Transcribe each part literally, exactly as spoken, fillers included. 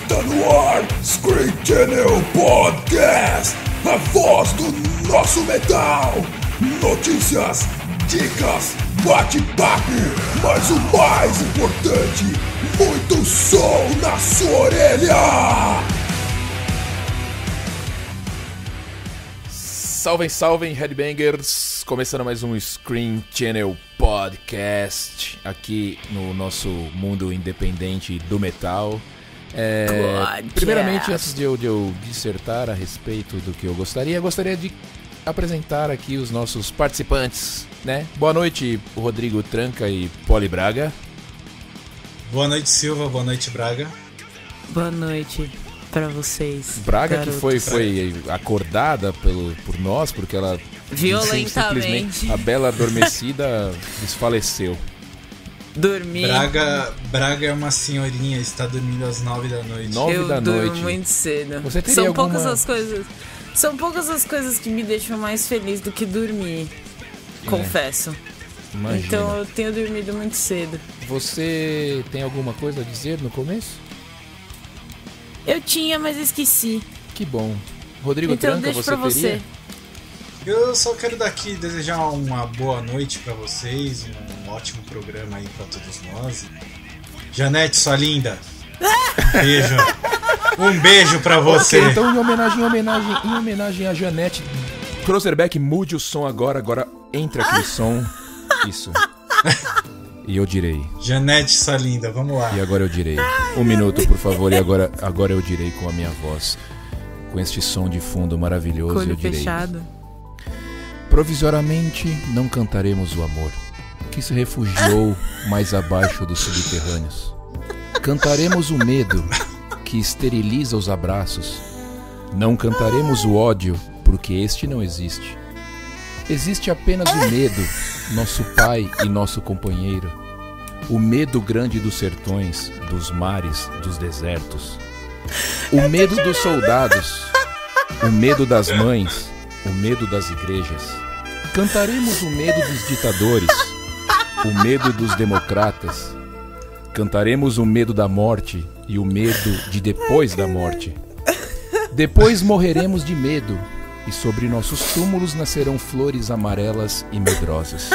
Está no ar, Screen Channel Podcast, a voz do nosso metal. Notícias, dicas, bate-papo, mas o mais importante, muito som na sua orelha. Salvem, salvem, Headbangers! Começando mais um Screen Channel Podcast aqui no nosso mundo independente do metal. É, primeiramente, antes de eu, de eu dissertar a respeito do que eu gostaria, eu gostaria de apresentar aqui os nossos participantes, né? Boa noite, Rodrigo Tranca e Poli Braga. Boa noite, Silva. Boa noite, Braga. Boa noite pra vocês. Braga, garotos. que foi, foi acordada pelo, por nós, porque ela violentamente, a bela adormecida desfaleceu. Dormi. Braga, Braga é uma senhorinha, está dormindo às nove da noite. Nove eu da durmo noite. muito cedo. Você teria São alguma... poucas as coisas. São poucas as coisas que me deixam mais feliz do que dormir. É. Confesso. Imagina. Então eu tenho dormido muito cedo. Você tem alguma coisa a dizer no começo? Eu tinha, mas esqueci. Que bom. Rodrigo Então Tranca, deixa você pra teria? você. Eu só quero daqui desejar uma boa noite pra vocês, um ótimo programa aí pra todos nós. Janete, sua linda, um beijo. Um beijo pra você. Ok, então em homenagem, em homenagem, em homenagem a Janete, Crosserback, mude o som agora, agora entra aquele som. Isso. E eu direi. Janete, sua linda, vamos lá. E agora eu direi. Um minuto, por favor, e agora, agora eu direi com a minha voz. Com este som de fundo maravilhoso, Olho eu direi. fechado. Provisoriamente não cantaremos o amor, que se refugiou mais abaixo dos subterrâneos. Cantaremos o medo, que esteriliza os abraços. Não cantaremos o ódio, porque este não existe. Existe apenas o medo, nosso pai e nosso companheiro. O medo grande dos sertões, dos mares, dos desertos. O medo dos soldados, o medo das mães, o medo das igrejas. Cantaremos o medo dos ditadores, o medo dos democratas. Cantaremos o medo da morte e o medo de depois da morte. Depois morreremos de medo e sobre nossos túmulos nascerão flores amarelas e medrosas.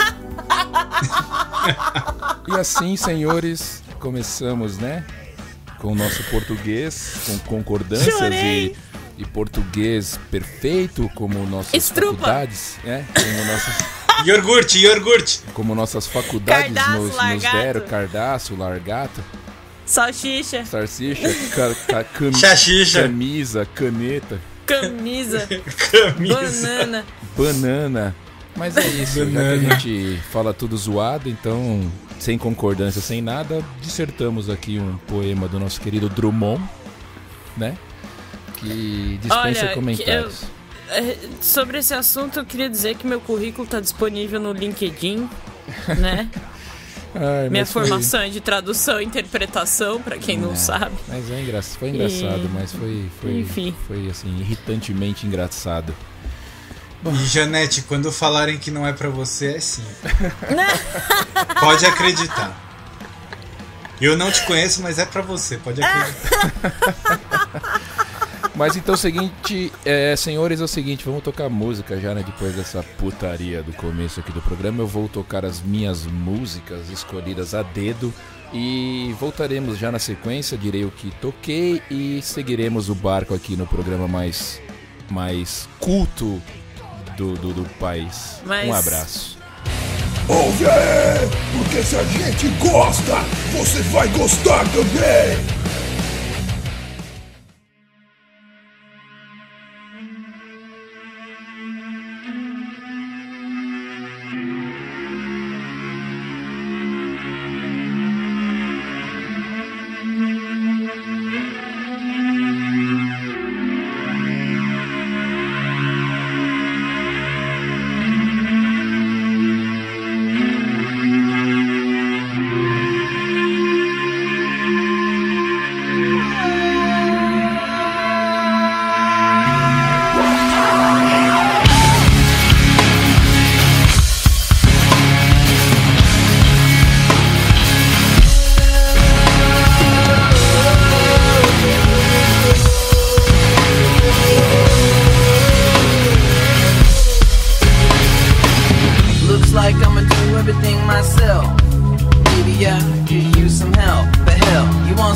E assim, senhores, começamos, né? Com o nosso português, com concordâncias e... e português perfeito, como nossas Estrupa. faculdades, né? Como nossas, Iogurte, iogurte. como nossas faculdades Cardaço, nos, nos largato. deram, cardaço, largato, Salsicha, salsicha, ca, ca, cam, Xaxixa. camisa, caneta, camisa, Camisa. banana. banana. Mas é isso, já que a Banana. gente fala tudo zoado, então, sem concordância, sem nada, dissertamos aqui um poema do nosso querido Drummond, né? Que dispensa Olha, comentários. que É, sobre esse assunto, eu queria dizer que meu currículo está disponível no LinkedIn, né? Ai, Minha mas foi- formação é de tradução e interpretação, para quem não É, sabe. Mas é engra... foi engraçado, E- mas foi, foi, Enfim. foi assim, irritantemente engraçado. E Janete, quando falarem que não é pra você, é sim. Pode acreditar. Eu não te conheço, mas é pra você, pode acreditar. Mas então é o seguinte, é, senhores, é o seguinte, vamos tocar música já, né? Depois dessa putaria do começo aqui do programa, eu vou tocar as minhas músicas escolhidas a dedo e voltaremos já na sequência, direi o que toquei e seguiremos o barco aqui no programa mais, mais culto do, do, do país. Mas- Um abraço. Ouve aí, porque se a gente gosta, você vai gostar também.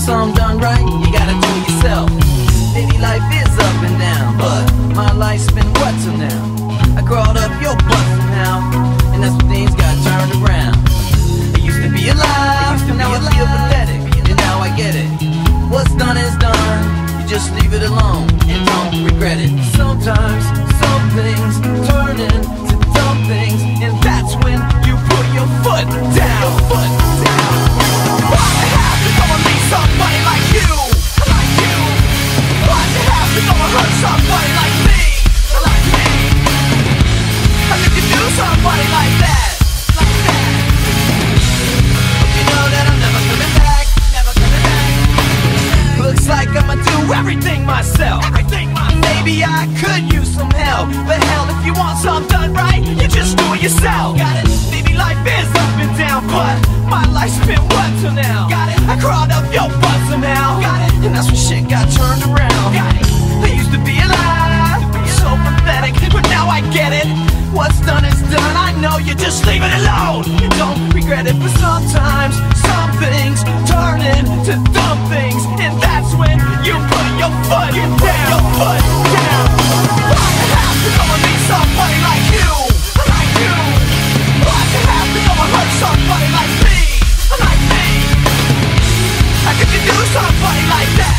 something done right, you gotta do it yourself. Maybe life is up and down, but my life's been what till now? I crawled up your butt somehow, and that's when things got turned around. I used to be alive, and now I feel pathetic, and now I get it. What's done is done, you just leave it alone, and don't regret it. Sometimes, some things turn into dumb things, and that's when you put your foot down, foot down. Why'd you have to go and meet somebody like you, like you? Why'd you have to go and hurt somebody like me, like me? How could you do somebody like that, like that? But you know that I'm never coming back, never coming back. Looks like I'ma do everything myself, everything myself. Maybe I could use some help, but hell, if you want something done right, you just do it yourself. Got it? Maybe life is up and down, but my life's been what till now? Got it? I crawled up your butt somehow, got it? And that's when shit got turned around. Got it? I used to be alive, so pathetic, but now I get it. What's done is done, I know you just leave it alone. You don't regret it, but sometimes some things turn into dumb things, and that's when you put your foot down, your foot down. Why'd you have to go and meet somebody like you, like you? Why'd you have to go and hurt somebody like me, like me? How could you do somebody like that?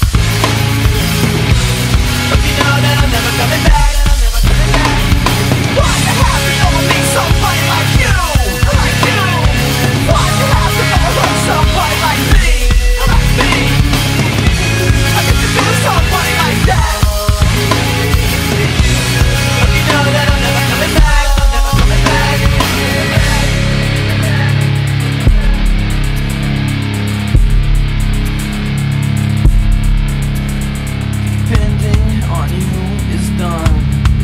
But you know that I'm never coming back, I'm never coming back. Why'd you have to go and meet somebody like you, like you? Why'd you have to go and hurt somebody like me, like me? How could you do somebody like that? But you know that I'm never coming back, I'm never coming back. Depending on you is done.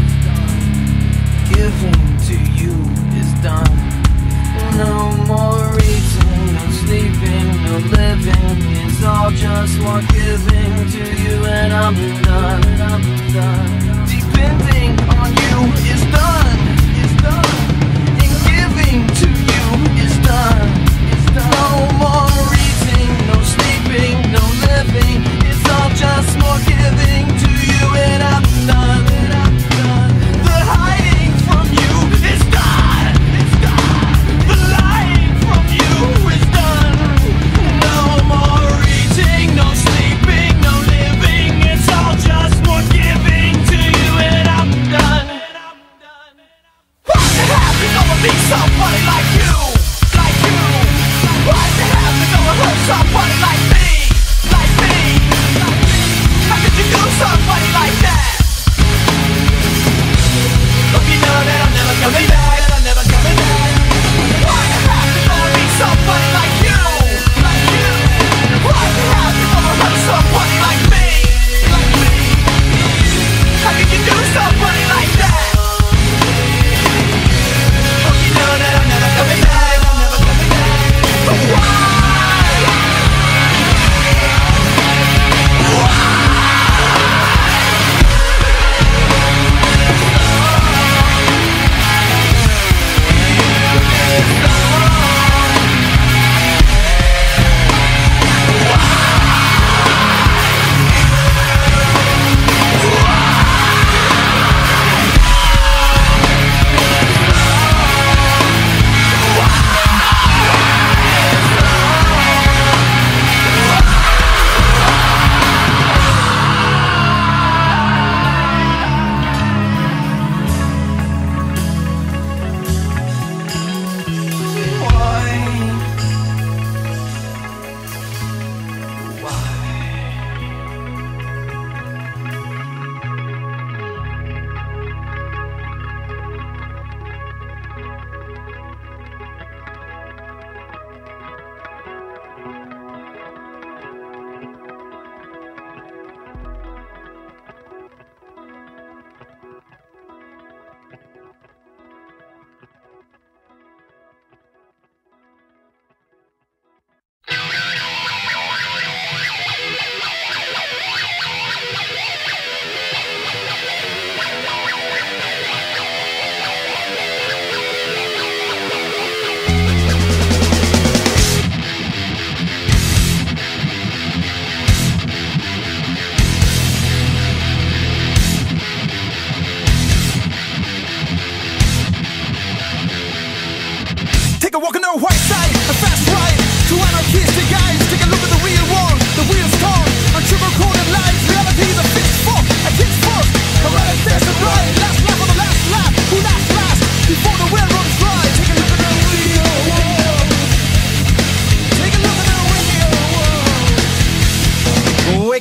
Giving to you is done. No more eating, no sleeping, no living. It's all just more giving to you, and I'm done. I'm done. Depending on you is done. Is done. And giving to you is done. Is done. No more eating, no sleeping, no living. It's all just more giving to you, and I'm done. And I'm done. The hiding from you is done. It's done. The lying from you is done. No more eating, no sleeping, no living. It's all just more giving to you, and I'm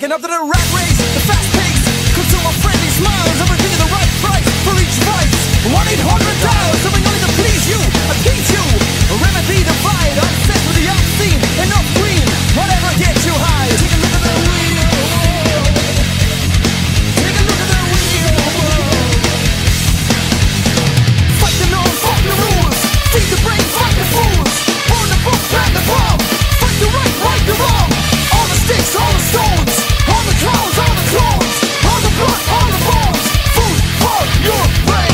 Waking up to the rat race, the fast pace, consumer friendly smiles, everything at the right price for each vice. one eight hundred dials, something only to please you, appease you. A remedy divide, obsessed with the obscene, enough green, whatever gets you high. Take a look at the wheel. Take a look at the wheel. Fight the norm, fuck the rules. Feed the brain, fight the fools. Burn the book, plant the bomb. Fight the right, right the wrong. All the sticks, all the stones. All the clowns, all the clones. All the blood, all the bones. Food for your brain.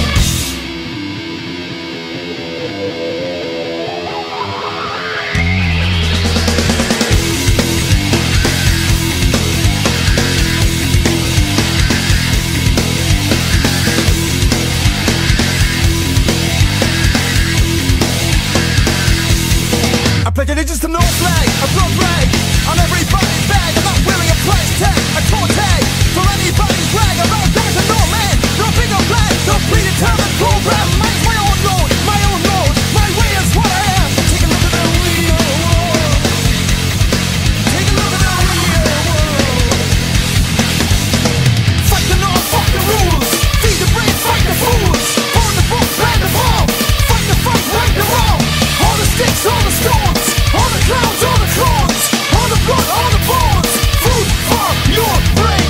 I pledge allegiance to no flag, a blood rag on everybody's bag. I'm not wearing a price tag, a toe tag for anybody's brag. I'm not down to no man, no big or black, no predetermined program. Mine's my own road, my own road, my way is what I am. Take a look at the real world. Take a look at the real world. Fight the norm, fuck the rules. Feed the brain, fight the fools. Burn the book, plant the bomb. Fight the fight, right the wrong. All the sticks, all the stones. All the clowns, all the clones. All the blood, all the bones. Food for your brain.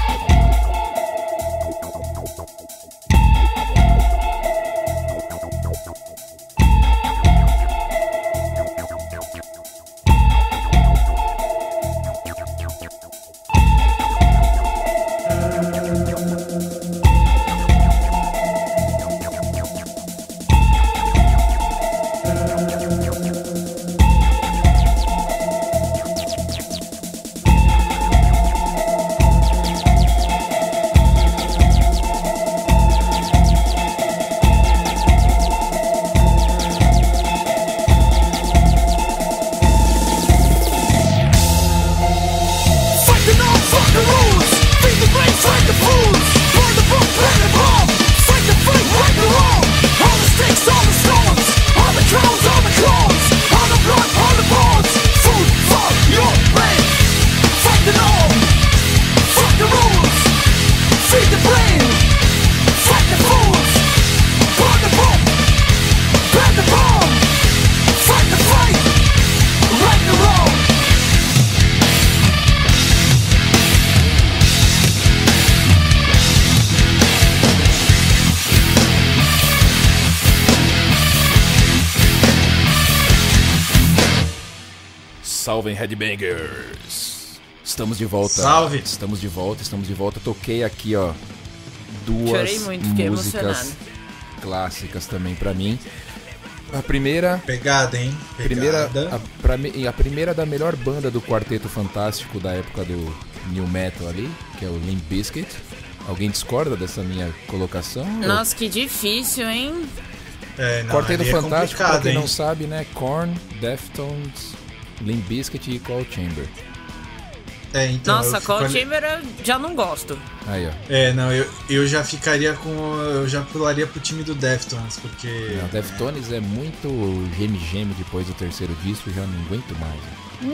Fight the norm, fuck the rules. Feed the brain, fight the fools. Burn the book, plant the bomb. Fight the fight, right the wrong. All the sticks, all the stones. All the clowns, all the clones. All the blood, all the bones. Food for your brain. Fight the norm, fuck the rules. Feed the brain, fight the fools. Burn the book, plant the bomb. Fight the fight, right the wrong. Salvem Headbangers! Estamos de volta. Salve. Estamos de volta, estamos de volta. Toquei aqui, ó, duas Chorei muito, fiquei músicas emocionado. clássicas também pra mim. A primeira, Pegada, hein? primeira Pegada. a, pra mim- a primeira da melhor banda do Quarteto Fantástico da época do New Metal ali, que é o Limp Bizkit. Alguém discorda dessa minha colocação? Nossa, que difícil, hein? É, não, Quarteto ali é Fantástico, pra complicado, quem hein? não sabe, né? Korn, Deftones, Limp Bizkit e Cold Chamber. É, então, eu Nossa, fico Cold ali- Chamber eu já não gosto. Aí, ó. É, não, eu, eu já ficaria com. Eu já pularia pro time do Deftones, porque. Não, Deftones é muito geme-geme depois do terceiro disco, já não aguento mais.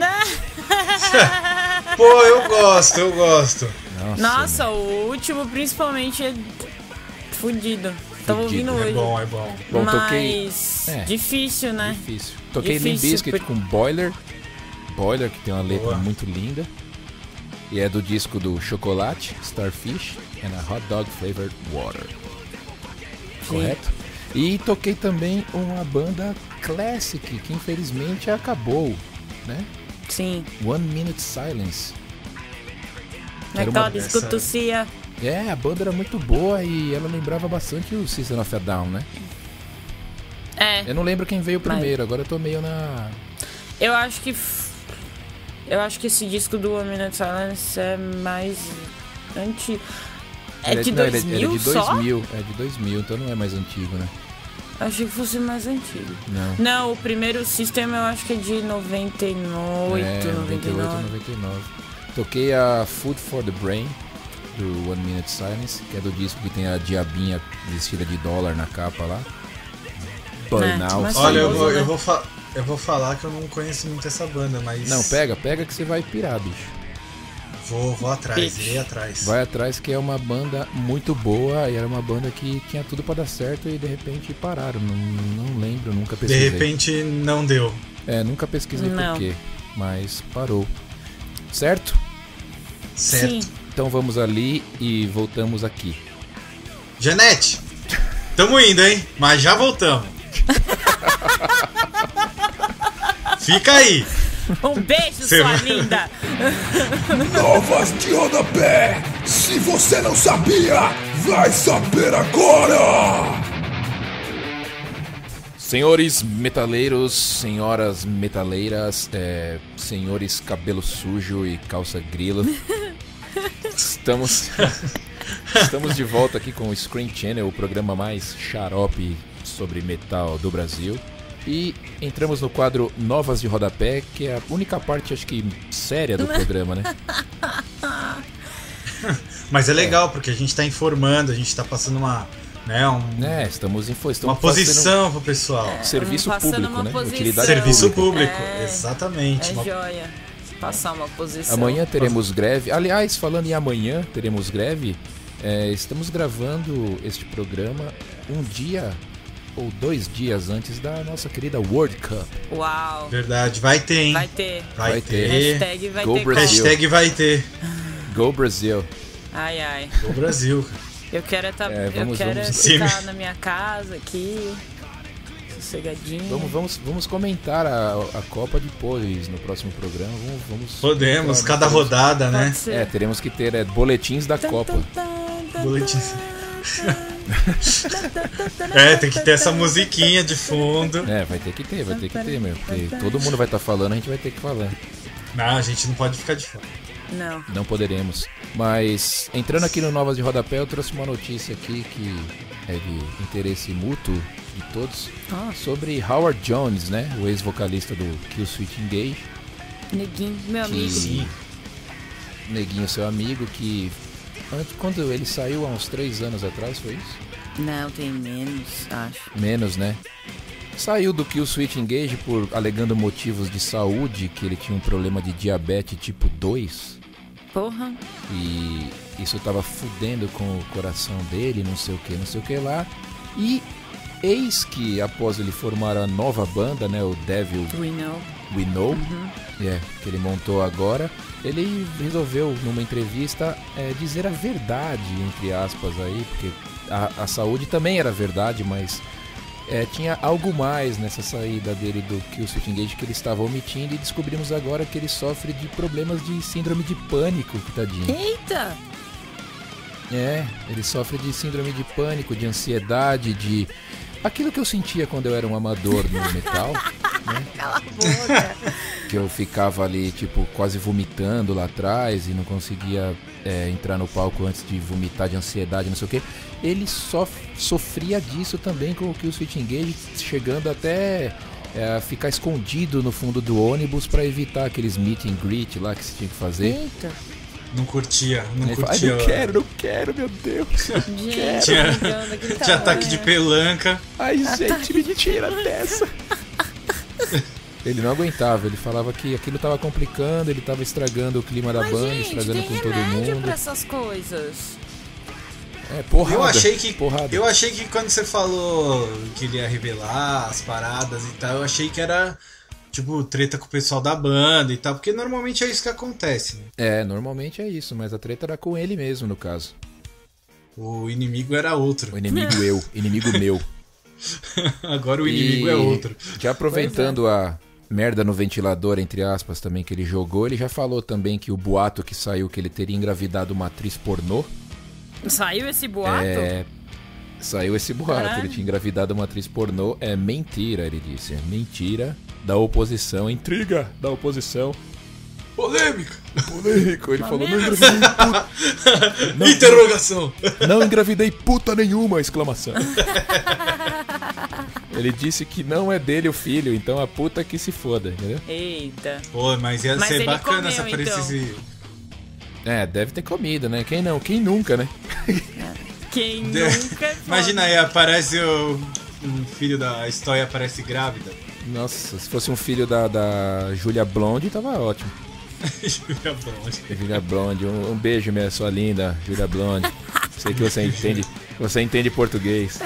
Pô, eu gosto, eu gosto. Nossa, Nossa, o último principalmente é fudido. Tava Fudido, ouvindo É hoje. bom, é bom. Bom, Mas toquei- é. difícil, né? difícil. Toquei Limp Difícil, Bizkit por- com Boiler. Boiler, que tem uma letra Boa. muito linda. E é do disco do Chocolate, Starfish and a Hot Dog Flavored Water. Correto? E toquei também uma banda classic, que infelizmente acabou, né? Sim. One Minute Silence. I Era uma- thought it's good to see ya. É, a banda era muito boa e ela lembrava bastante o System of a Down, né? É, Eu não lembro quem veio Mas- primeiro, agora eu tô meio na... eu acho que. f- Eu acho que esse disco do One Minute Silence é mais antigo. É Ele de não, ele dois mil ele é de só? dois mil, é de dois mil, então não é mais antigo, né? Achei que fosse mais antigo. Não. Não, o primeiro System eu acho que é de noventa e oito, é, noventa e oito, noventa e nove. Toquei a Food for the Brain, do One Minute Silence, que é do disco que tem a diabinha vestida de dólar na capa lá. Burnout. mas- Olha, eu famoso, vou, né? eu, vou fa- eu vou falar que eu não conheço muito essa banda, mas. Não, pega, pega que você vai pirar, bicho. Vou, vou atrás, irei atrás. Vai atrás, que é uma banda muito boa e era uma banda que tinha tudo pra dar certo e de repente pararam. Não, não lembro, nunca De pesquisei. repente não deu. É, nunca pesquisei Não. por quê, mas parou. Certo? Certo. Sim. Então vamos ali e voltamos aqui. Janete, tamo indo, hein? Mas já voltamos. Fica aí. Um beijo, Cê sua vai- linda! Novas de rodapé! Se você não sabia, vai saber agora! Senhores metaleiros, senhoras metaleiras, é, senhores cabelo sujo e calça grilo, estamos, estamos de volta aqui com o Screen Channel, o programa mais xarope sobre metal do Brasil. E entramos no quadro Novas de Rodapé, que é a única parte, acho que, séria do programa, né? Mas é legal, porque a gente tá informando, a gente tá passando uma, né, um, É, estamos em estamos uma fazendo posição pro pessoal. um serviço Passando público, uma né? posição. Utilidade Serviço pública. público, É. exatamente. É Uma- joia. Passar uma posição. Amanhã teremos greve. Aliás, falando em amanhã teremos greve, é, estamos gravando este programa um dia ou dois dias antes da nossa querida World Cup. Uau. Verdade, vai ter, hein? Vai ter. Vai, Vai ter. ter. Hashtag vai Go ter Brasil. como. Hashtag vai ter. Go Brasil! Ai, ai. O Brasil. Eu quero estar É, vamos- eu quero vamos- Sim. estar na minha casa aqui, sossegadinho. Vamos, vamos, vamos comentar a, a Copa depois no próximo programa. Vamos, vamos Podemos, é, cada teremos- rodada, né? Pode ser. É, teremos que ter é, boletins da Copa. Boletim. É, tem que ter essa musiquinha de fundo. É, vai ter que ter, vai ter que ter, meu. Porque todo mundo vai estar falando, a gente vai ter que falar. Não, a gente não pode ficar de fora. Não. Não poderemos. Mas, entrando aqui no Novas de Rodapé, eu trouxe uma notícia aqui que é de interesse mútuo de todos. Ah. Sobre Howard Jones, né? O ex-vocalista do Killswitch Engage. Neguinho, meu Que- amigo. Sim. Neguinho, seu amigo, que... Antes, quando ele saiu há uns três anos atrás, foi isso? Não, tem menos, acho. Menos, né? Saiu do Killswitch Engage por alegando motivos de saúde, que ele tinha um problema de diabetes tipo dois. Porra. E isso tava fudendo com o coração dele, não sei o que, não sei o que lá. E eis que após ele formar a nova banda, né, o Devil We know. We Know, é, que ele montou agora, ele resolveu numa entrevista é, dizer a verdade, entre aspas aí, porque a, a saúde também era verdade, mas é, tinha algo mais nessa saída dele do Killswitch Engage que ele estava omitindo, e descobrimos agora que ele sofre de problemas de síndrome de pânico, que tadinho. Eita! É, ele sofre de síndrome de pânico, de ansiedade, de... aquilo que eu sentia quando eu era um amador no metal, né? Cala a boca. Que eu ficava ali, tipo, quase vomitando lá atrás e não conseguia é, entrar no palco antes de vomitar de ansiedade, não sei o que. Ele sof sofria disso também com o Killswitch Engage, chegando até é, a ficar escondido no fundo do ônibus para evitar aqueles meet and greet lá que você tinha que fazer. Eita. Não curtia, não Ele fala, ai, curtia. não quero, não quero, meu Deus. Gente, Tinha- brincando aqui, tá Tinha ataque de bom. pelanca. Ai, gente, me tira dessa. Ele não aguentava, ele falava que aquilo tava complicando, ele tava estragando o clima da Mas, banda, gente, estragando tem com todo remédio mundo. pra essas coisas. É, porrada. Eu achei que porrada. eu achei que quando você falou que ele ia revelar as paradas e tal, eu achei que era tipo treta com o pessoal da banda e tal, porque normalmente é isso que acontece, né? É, normalmente é isso, mas a treta era com ele mesmo, no caso. O inimigo era outro. O inimigo eu, inimigo meu. Agora o inimigo E é outro. Já aproveitando a merda no ventilador, entre aspas, também que ele jogou, ele já falou também que o boato que saiu que ele teria engravidado uma atriz pornô. Saiu esse boato? É, saiu esse boato, Caralho. ele tinha engravidado uma atriz pornô. É mentira, ele disse. É mentira da oposição, intriga da oposição. Polêmica! Polêmico, ele Uma falou, não merda. engravidei, puta, Não. Interrogação! não engravidei puta nenhuma, exclamação. Ele disse que não é dele o filho, então a puta que se foda, entendeu? Eita. Pô, mas ia Mas ser ele bacana comeu, se aparecesse. então. É, deve ter comido, né? Quem não? Quem nunca, né? Quem nunca é foda. Imagina aí, aparece o um filho da história aparece grávida. Nossa, se fosse um filho da, da Julia Blonde, tava ótimo. Júlia Blonde. Júlia Blonde, um, um beijo, minha sua linda, Júlia Blonde. Sei que você entende, você entende português.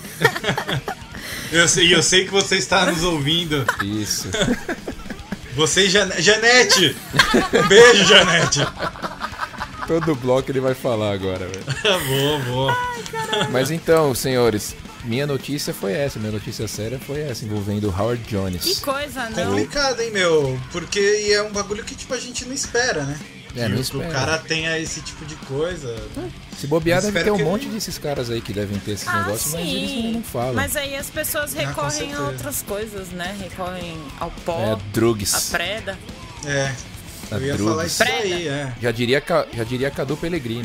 Eu sei, eu sei que você está nos ouvindo. Isso. Você e Jan... Janete! Um beijo, Janete! Todo bloco ele vai falar agora, velho. Vou, vou. Mas então, senhores, minha notícia foi essa, minha notícia séria foi essa, envolvendo o Howard Jones. Que coisa, não? Complicado, hein, meu? Porque é um bagulho que, tipo, a gente não espera, né? É, que não o- espera. o cara tenha esse tipo de coisa. Se bobear, deve Espero ter um que monte ele- desses caras aí que devem ter esses Ah, negócios, mas eles sim. não falam. Mas aí as pessoas com recorrem a certeza. outras coisas, né? Recorrem ao pó, É, a drugs. preda. É. A Eu ia drugs. falar isso aí, é. Já diria, Ca- já diria Cadu Pellegrini.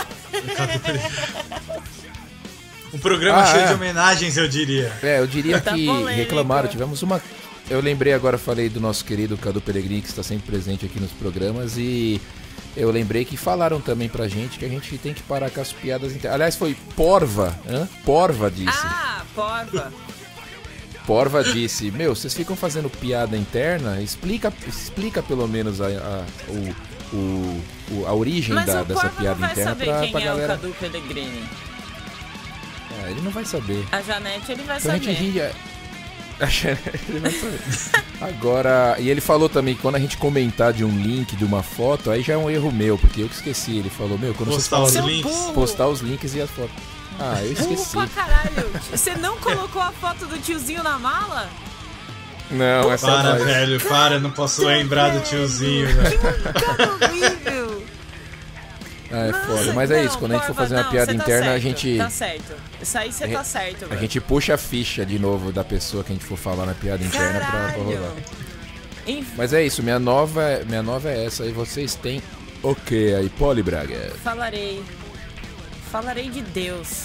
Um programa Ah, cheio é. de homenagens, eu diria. É, eu diria Tá que polêmico. reclamaram, tivemos uma... Eu lembrei agora, falei do nosso querido Cadu Pellegrini, que está sempre presente aqui nos programas, e eu lembrei que falaram também pra gente que a gente tem que parar com as piadas internas. Aliás, foi Porva, hã? Porva disse. Ah, porva. Porva disse, meu, vocês ficam fazendo piada interna, explica, explica pelo menos a, a, o, o, o- a origem Mas da, o dessa porva não piada vai interna saber pra, quem pra é galera. o Cadu Pellegrini. Ah, ele não vai saber. A Janete, ele vai Então a saber. gente ri. Ele vai saber. Agora, e ele falou também que quando a gente comentar de um link, de uma foto, aí já é um erro meu, porque eu que esqueci. Ele falou, meu, quando vocês Postar os falam Seu links. burro. postar os links e as fotos. Ah, eu Burro esqueci. pra caralho. Você não colocou a foto do tiozinho na mala? Não, essa Para, vai. velho, para, não posso lembrar do tiozinho, velho. Cara horrível. Ah, é foda. Nossa, Mas é não, isso, quando a gente for porva, fazer uma não, piada você tá interna, a certo, gente. Tá certo. Isso aí você A tá gente- certo, A velho. gente puxa a ficha de novo da pessoa que a gente for falar na piada interna pra, pra Caralho. rolar. Enfim, Mas é isso, minha nova, é- minha nova é essa. E vocês têm o que aí, Poli Braga? falarei. Falarei de Deus.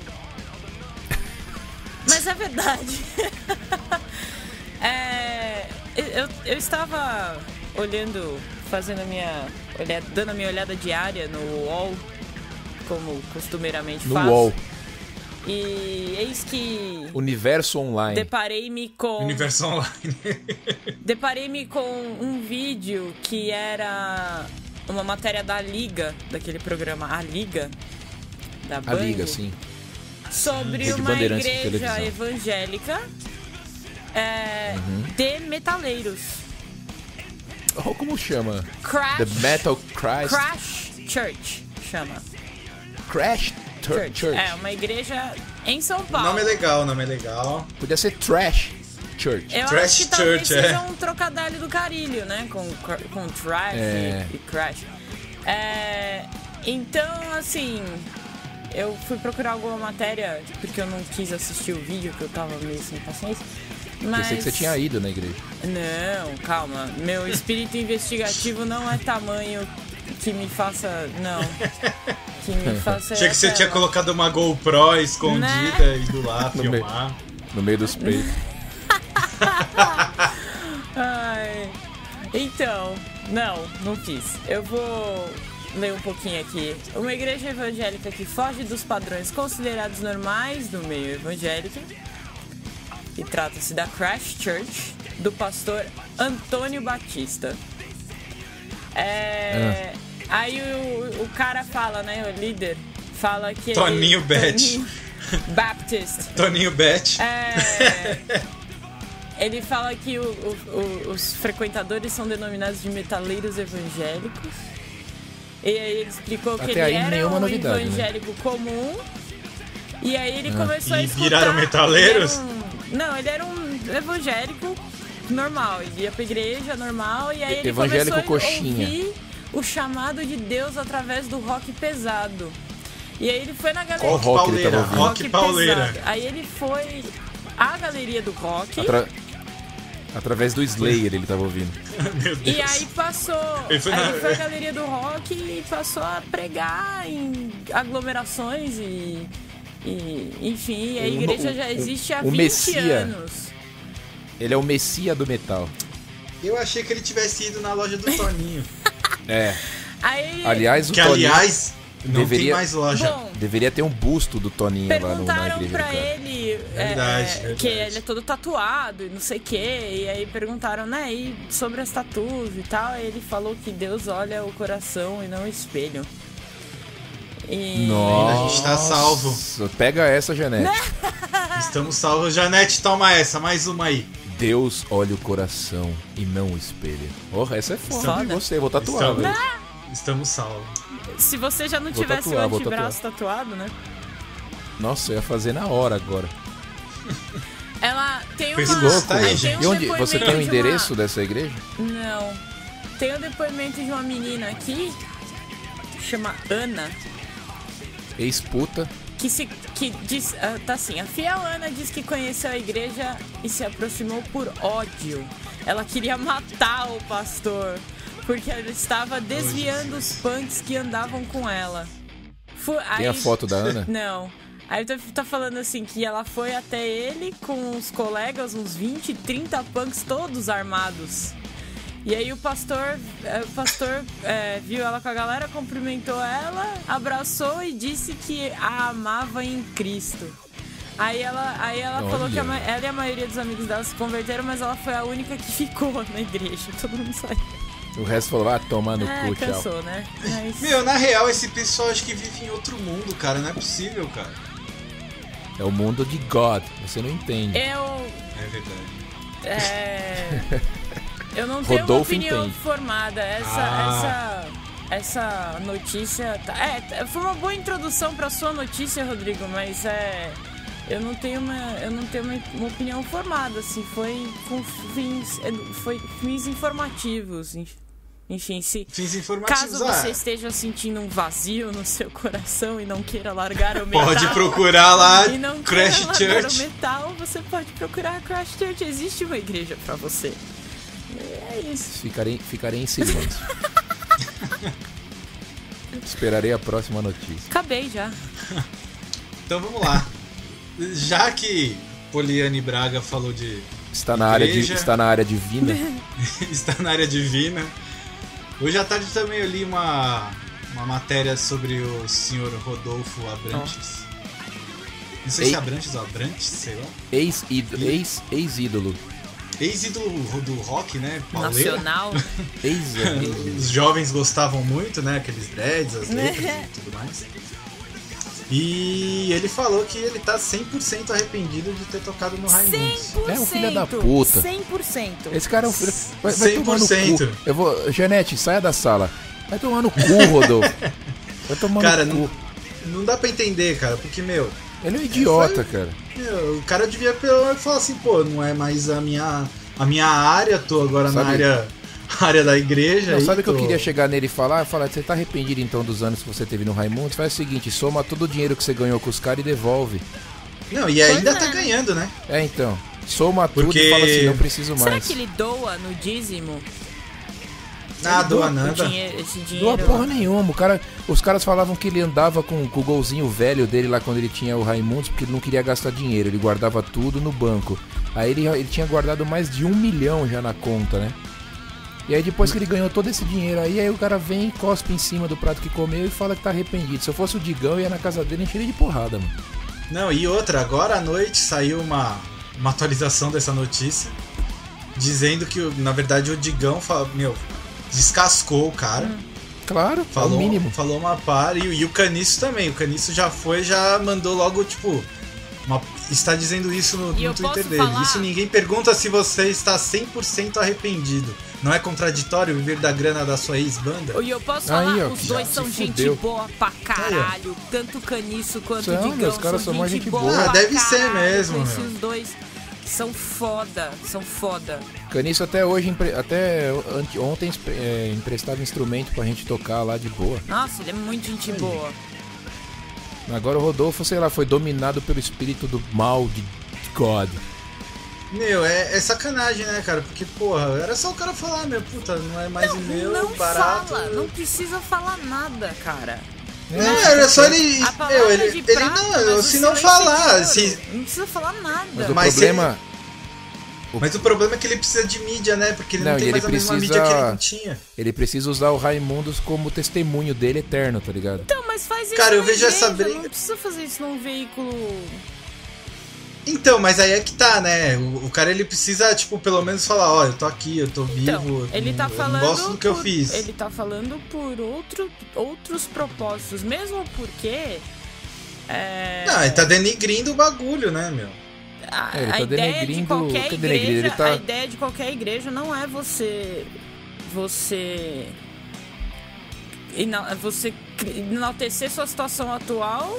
Mas é verdade. É, eu, eu estava olhando, fazendo a minha olhada, dando a minha olhada diária no U O L, como costumeiramente No faço. U O L, E eis que Universo Online. deparei-me com Universo Online. deparei-me com um vídeo que era uma matéria da Liga, daquele programa A Liga, da A Band, Liga, sim. sobre Rede uma Bandeirantes de igreja televisão. evangélica é, Uhum. de metaleiros. Oh, como chama? Crash, The Metal Christ. Crash Church chama. Crash Tur- Church. Church. É uma igreja em São O Paulo. nome é legal, o nome é legal. Podia ser Trash Church. Eu Trash acho que talvez Church, seja é. um trocadilho do carilho, né? Com, cr- com trash É. e, e crash. É, então, assim, eu fui procurar alguma matéria, porque eu não quis assistir o vídeo, que eu tava meio sem paciência. Mas... Pensei que você tinha ido na igreja. Não, calma. Meu espírito investigativo não é tamanho que me faça. Não. Que me faça. Achei que você essa- tinha colocado uma GoPro escondida Né? e ido lá No meio. filmar. No meio dos peitos. Ai. Então, não, não fiz. Eu vou ler um pouquinho aqui. Uma igreja evangélica que foge dos padrões considerados normais do meio evangélico. E trata-se da Crash Church, do pastor Antônio Batista. É. Aí o, o cara fala, né? O líder fala que. ele- Toninho Bet. Toninho Baptist. Toninho Bet. É, ele fala que o- o- o- os frequentadores são denominados de metaleiros evangélicos. E aí ele explicou que Até ele aí, era nenhuma um novidade, né? evangélico comum. E aí ele começou a E escutar... viraram metaleiros? ele era um- não, ele era um evangélico normal. Ele ia pra igreja normal e aí ele Evangélico começou a coxinha. ouvir o chamado de Deus através do rock pesado. E aí ele foi na galeria... Qual rock ele tava pauleira, ouvindo? rock pauleira. pesado. Aí ele foi à galeria do rock Atra- Através do Slayer ele tava ouvindo. Meu Deus. e aí passou. Ele foi aí na- ele foi à galeria do rock e passou a pregar em aglomerações e. e, enfim, a O- igreja o- já existe há o vinte Messia. anos. Ele é o Messia do metal. Eu achei que ele tivesse ido na loja do Toninho. É. Aí, Aliás, o que, Toninho... aliás, Não Deveria- tem mais loja. Bom, Deveria ter um busto do Toninho lá no, na perguntaram igreja do pra cara. ele é, Verdade, é, verdade. que ele é todo tatuado e não sei o que. E aí perguntaram, né, e sobre as tatuas e tal. E ele falou que Deus olha o coração e não o espelho. E... Nossa, A gente tá salvo. Pega essa, Janete. Estamos salvos. Janete, toma essa, mais uma aí. Deus olha o coração e não o espelho. Porra, essa é foda. Foda. Gostei, vou tatuar, Estamos, velho. estamos salvos. Se você já não Vou tivesse tatuar, o vou antebraço tatuado, né? Nossa, eu ia fazer na hora agora. Ela tem uma... Pois Que louco, Tá aí, velho. gente. E onde, depoimento você tem o de uma- endereço dessa igreja? Não. Tem o depoimento de uma menina aqui, chama Ana, Ex-puta. que se que diz, ah, tá assim, a fiel Ana diz que conheceu a igreja e se aproximou por ódio. Ela queria matar o pastor porque ele estava desviando os punks que andavam com ela. Fu- Tem aí- a foto da Ana? Não. Aí tá, tá falando assim que ela foi até ele com os colegas, uns vinte, trinta punks todos armados. E aí o pastor, eh, o pastor eh, viu ela com a galera, cumprimentou ela, abraçou e disse que a amava em Cristo. Aí ela, aí ela Olha. falou que a ma- ela e a maioria dos amigos dela se converteram, mas ela foi a única que ficou na igreja. Todo mundo saiu. O resto falou, ah, toma no É, cu, tchau. cansou, né? Mas... Meu, na real, esse pessoal acho que vive em outro mundo, cara. Não é possível, cara. É o mundo de God, você não entende. Eu... É verdade. É... Eu não tenho Rodolfo uma opinião entende. formada. Essa, Ah. essa, essa notícia... tá- É, foi uma boa introdução pra sua notícia, Rodrigo, mas é... Eu não tenho uma, eu não tenho uma, uma opinião formada, assim. Foi com fins, foi fins informativos, enf- enfim. Se, Fins informativos. caso ah, você esteja sentindo um vazio no seu coração e não queira largar o metal... pode procurar lá E não Crash queira largar o Church. metal, você pode procurar a Crash Church. Existe uma igreja pra você. É isso. Ficarei, ficarei em silêncio. Esperarei a próxima notícia. Acabei já. Então vamos lá. Já que Poliane Braga falou de Está na área, de, Igreja. está na área divina. está na área divina, hoje à tarde também eu li uma, uma matéria sobre o senhor Rodolfo Abrantes. Não sei Ei. se é Abrantes ou Abrantes, sei lá. Ex-ídolo. Ex, ex-ídolo. Ex-ídolo do rock, né? Pauleira. Nacional. Ex, ex Os jovens gostavam muito, né? Aqueles dreads, as letras e tudo mais. E ele falou que ele tá cem por cento arrependido de ter tocado no Raimundos. cem por cento. É um filho da puta. cem por cento. Esse cara é um filho. Vai, vai cem tomar por no cento. cu. Eu vou. Janete, saia da sala. Vai tomar no cu, Rodolfo. Vai tomar Cara, no não, cu. não dá pra entender, cara, porque, meu, Ele é um idiota, Foi- cara. meu, o cara devia pelo menos falar assim, pô, não é mais a minha, a minha área, tô agora Sabe- na área, área da igreja. Não, aí sabe que eu tô- queria chegar nele e falar? Eu falar, você tá arrependido então dos anos que você teve no Raimundos? Faz o seguinte, soma todo o dinheiro que você ganhou com os caras e devolve. Não, e ainda Pois tá é. ganhando, né? É, então. Soma tudo Porque- e fala assim, não preciso Será mais. que ele doa no dízimo? Ah, Ele doa o nada. dinheiro- esse Doa dinheiro? porra nenhuma. O cara, os caras falavam que ele andava com, com o golzinho velho dele lá quando ele tinha o Raimundos, porque ele não queria gastar dinheiro, ele guardava tudo no banco. Aí ele, ele tinha guardado mais de um milhão já na conta, né? E aí depois que ele ganhou todo esse dinheiro aí, aí o cara vem e cospe em cima do prato que comeu e fala que tá arrependido. Se eu fosse o Digão, eu ia na casa dele e encher ele de porrada, mano. Não, e outra, agora à noite saiu uma, uma atualização dessa notícia, dizendo que, na verdade, o Digão, fa- meu, descascou o cara. Claro, é Falou, o mínimo. falou uma par, e, e o Caniço também. O Caniço já foi, já mandou logo, tipo, uma- está dizendo isso no, E eu no Twitter posso dele. falar- Isso ninguém pergunta se você está cem por cento arrependido. Não é contraditório viver da grana da sua ex-banda? E eu posso Aí, falar, ó, os já dois se são gente fudeu. boa pra caralho. Tanto o Caniço quanto São, o Digão meus caras são mais gente boa. Ah, pra deve ser caralho. mesmo, Conheci meu. os dois são foda, são foda. Caniço até hoje, empre- até ante- ontem é, emprestava instrumento pra gente tocar lá de boa. Nossa, ele é muito gente boa. Agora o Rodolfo, sei lá, foi dominado pelo espírito do mal de God. Meu, é, é sacanagem, né, cara? Porque, porra, era só o cara falar, meu, puta, não é mais o meu, não barato. fala, não precisa falar nada, cara. Não, era só ele. A palavra Meu, é ele, de ele prata, não, mas o se não silêncio é falar, de se, ouro. Não precisa falar nada. Mas o Mas problema... Mas o problema é que ele precisa de mídia, né? Porque ele não, Não, tem e mais ele a mesma precisa- mídia que ele não tinha. Ele precisa usar o Raimundos como testemunho dele eterno, tá ligado? Então, mas faz isso Cara, eu na vejo igreja, essa briga- Não precisa fazer isso num veículo... Então, mas aí é que tá, né? O, o cara, ele precisa, tipo, pelo menos falar, ó, eu tô aqui, eu tô vivo, Então, ele eu, tá não- falando eu não gosto do que eu por- fiz. Ele tá falando por outro, outros propósitos, mesmo porque... É... Não, ele tá denigrindo o bagulho, né, meu? A, É, ele tá a ideia de denegrindo- qualquer tá denegrindo, igreja, ele tá- a ideia de qualquer igreja não é você você ena- você cri- enaltecer sua situação atual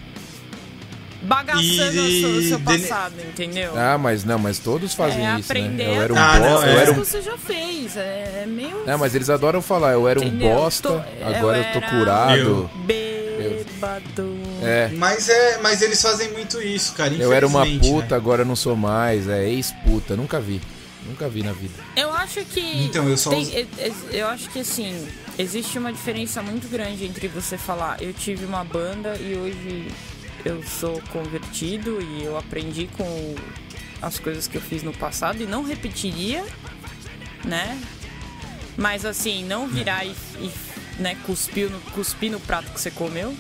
bagaçando E- o seu, o seu dene- passado, entendeu? Ah, mas não, mas todos fazem é isso, aprender né? Eu era um Ah, não, bosta, é. eu era um... que você já fez, é, é meio Não, mas eles adoram falar, eu era um Entendeu? bosta, Tô- agora eu, eu tô era- curado. Eu- bêbado. É, Mas, é, mas eles fazem muito isso, cara, eu era uma infelizmente, puta, né? agora eu não sou mais, é ex-puta, nunca vi. Nunca vi na vida. Eu acho que. Então, eu só tem- uso- eu- eu- eu acho que assim, existe uma diferença muito grande entre você falar, eu tive uma banda e hoje eu sou convertido e eu aprendi com as coisas que eu fiz no passado e não repetiria, né? Mas assim, não virar e, e né, cuspir no, cuspir no prato que você comeu.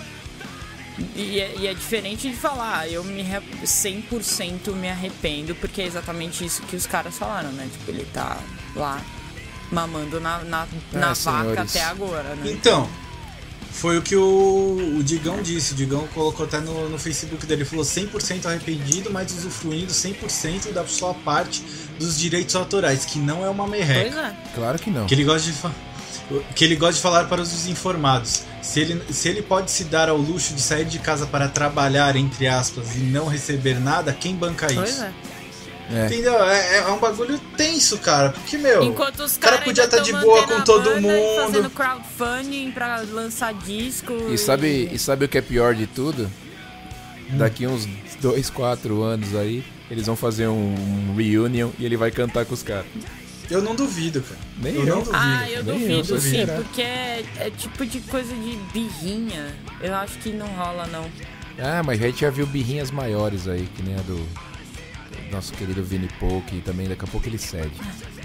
E é, e é diferente de falar, ah, eu me re- cem por cento me arrependo, porque é exatamente isso que os caras falaram, né? Tipo, ele tá lá mamando na, na, É, na vaca senhores. até agora, né? Então, foi o que o, o Digão disse. O Digão colocou até no, no Facebook dele. Ele falou cem por cento arrependido, mas usufruindo cem por cento da sua parte dos direitos autorais, que não é uma merreca. Pois é. Claro que não. Que ele gosta de fa- que ele gosta de falar para os desinformados. Se ele, se ele pode se dar ao luxo de sair de casa para trabalhar, entre aspas, e não receber nada, quem banca Pois isso? é. É. Entendeu? É, é um bagulho tenso, cara. Porque, meu, Enquanto os o cara caras podia ainda estar de tão boa mantendo com a todo banda e fazendo mundo. crowdfunding pra lançar disco. E sabe, e sabe o que é pior de tudo? Daqui uns dois, quatro anos aí, eles vão fazer um, um reunion e ele vai cantar com os caras. Eu não duvido, cara. Nem eu eu. não duvido. Ah, eu Nem duvido, eu, só sim, será. porque é, é tipo de coisa de birrinha. Eu acho que não rola, não. Ah, mas a gente já viu birrinhas maiores aí, que nem a do, do nosso querido Vini Paul, que também daqui a pouco ele cede.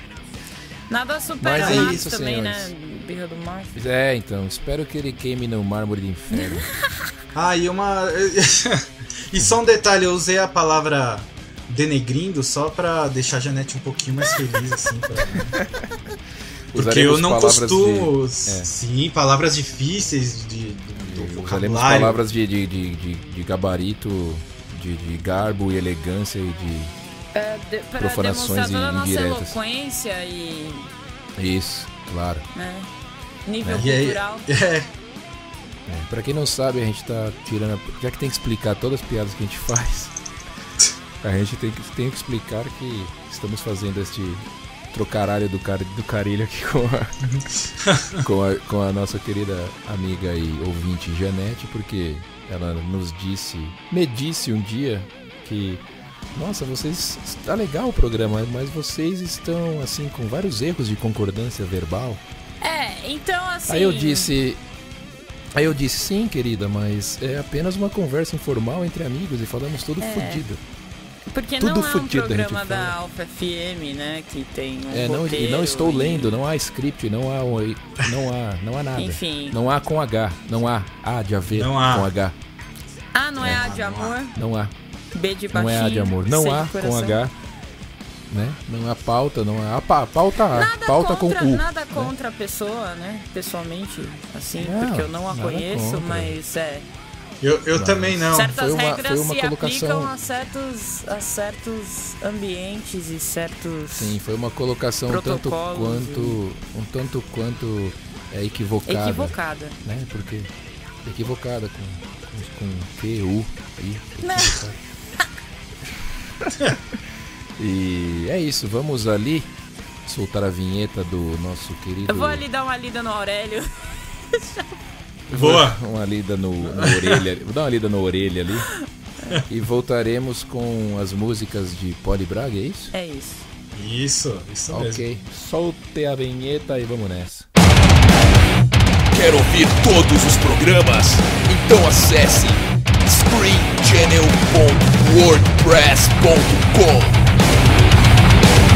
Nada supera Mas é o Max isso, também, senhores. né? Birra do Max. É, então, espero que ele queime no mármore do inferno. Ah, e uma. E só um detalhe, eu usei a palavra denegrindo só pra deixar a Janete um pouquinho mais feliz, assim. Pra... Porque Usaremos eu não palavras costumo. de- é. Sim, palavras difíceis de, do, do Usaremos vocabulário. palavras de, de, de, de, de gabarito, de, de garbo e elegância e de... É, de, pra Profanações demonstrar toda a nossa indiretas. eloquência e. Isso, claro. Né, nível E aí, cultural. é, É, pra quem não sabe, a gente tá tirando... a- Já que tem que explicar todas as piadas que a gente faz, a gente tem que, tem que explicar que estamos fazendo este trocaralho do, car, do carilho aqui com a, com, a, com a nossa querida amiga e ouvinte Janete, porque ela nos disse, me disse um dia que... Nossa, vocês... Tá legal o programa, mas vocês estão, assim, com vários erros de concordância verbal. É, então assim. Aí eu disse... Aí eu disse, sim, querida, mas é apenas uma conversa informal entre amigos e falamos tudo É. fodido. Porque tudo não é um fudido a gente programa da fala. Alpha F M, né? Que tem um É, não, e roteiro não estou e- lendo, não há script, não há, oi- não há, não há nada. Enfim. Não há com H, não há A de haver Não há. com H, Ah, não é A de amor? não há, B de não baixinho? é A de amor, C não de há coração. com H, né? Não há pauta, não há, a pa- pauta há, Nada pauta contra, com U. nada contra a pessoa, né? Pessoalmente, assim, Não, porque eu não a nada conheço, contra. mas é. eu, eu também não. certas foi uma- regras foi uma se colocação- aplicam a certos, a certos ambientes e certos. Sim, foi uma colocação um tanto Protocolos quanto, um tanto quanto é equivocada, equivocada. né? Porque equivocada com, com, com Q, U, I, Não. equivocada. E é isso, vamos ali soltar a vinheta do nosso querido... Eu vou ali dar uma lida no Aurélio. Boa! Uma lida no, na orelha, vou dar uma lida na orelha ali. E voltaremos com as músicas de Poli Braga, é isso? É isso. Isso, isso mesmo. Ok, solte a vinheta e vamos nessa. Quer ouvir todos os programas? Então acesse screen channel ponto wordpress ponto com.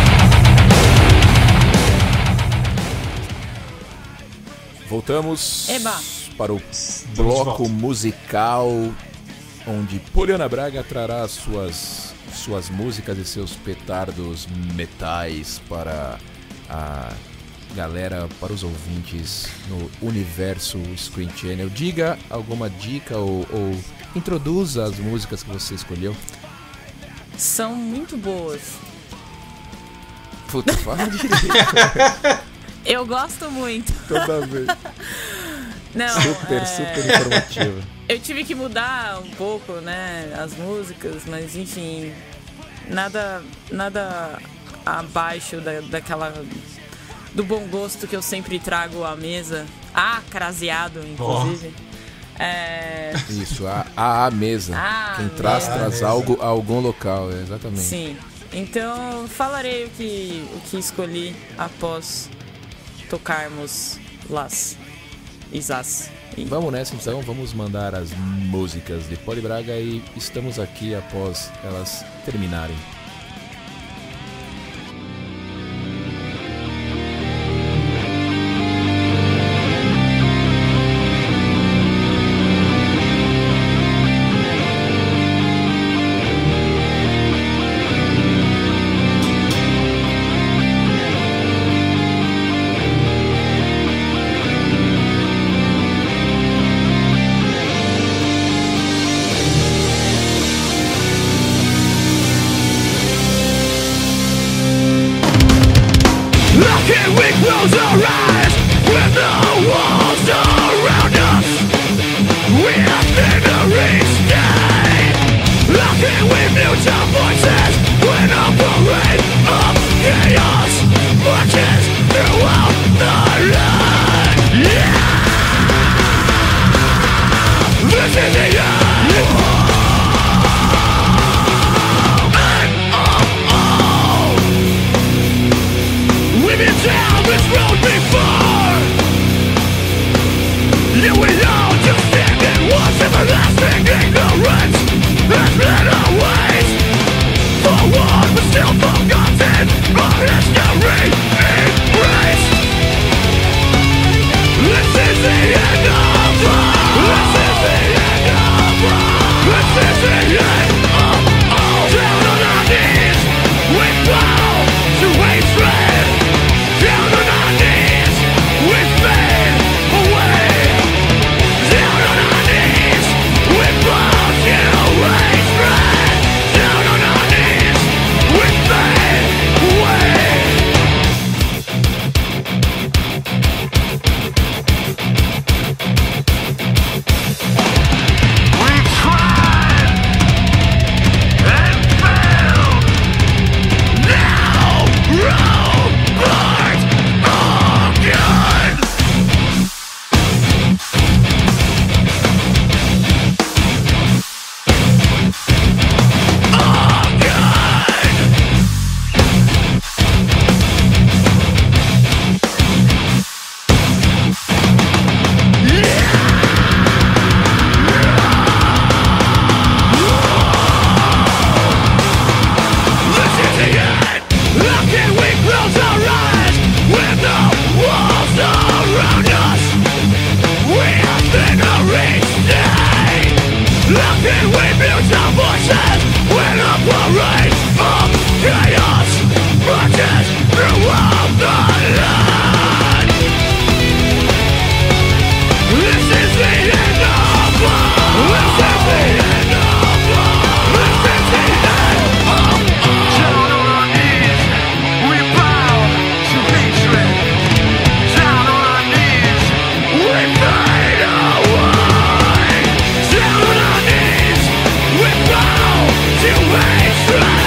Voltamos Eba. para o de bloco volta. musical, onde Poliana Braga trará suas, suas músicas e seus petardos metais para a galera, para os ouvintes no universo Screen Channel. Diga alguma dica ou, ou introduza as músicas que você escolheu. São muito boas. Puta, fala direito. Eu gosto muito. Toda vez. Não, Super, é... super informativa. Eu tive que mudar um pouco, né, as músicas, mas enfim, nada, nada abaixo da, daquela do bom gosto que eu sempre trago à mesa. Ah, craseado, inclusive. Oh. É... Isso, a, a, a mesa. Ah, Quem traz, mesa. traz algo a algum local, exatamente. Sim. Então, falarei o que, o que escolhi após tocarmos Las Isas. E... Vamos nessa então, vamos mandar as músicas de Poli Braga e estamos aqui após elas terminarem. Right.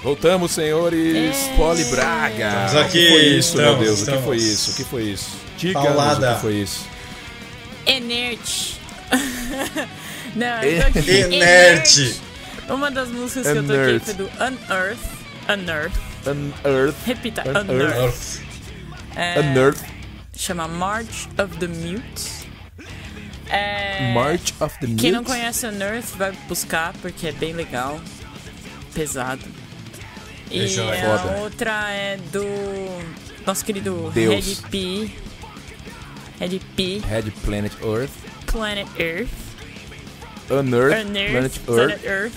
Voltamos, senhores. É. Poli Braga. Estamos aqui, O que foi isso, estamos, meu Deus? estamos. O que foi isso? O que foi isso? Diga-nos Paulada. o que foi isso. Inerte. Não, eu tô aqui. Inerte. Uma das músicas que eu Inert. toquei foi do Unearth. Unearth. Unearth. Repita, Unearth. Unearth. É, Unearth. chama March of the Mutes. É, March of the Mutes. Quem não conhece Unearth vai buscar porque é bem legal. Pesado. E É jóia. a Foda. outra é do nosso querido Deus. Red P. Red P. Red Planet Earth. Planet Earth. Unearth. Unearth. Planet Planet Earth. Earth.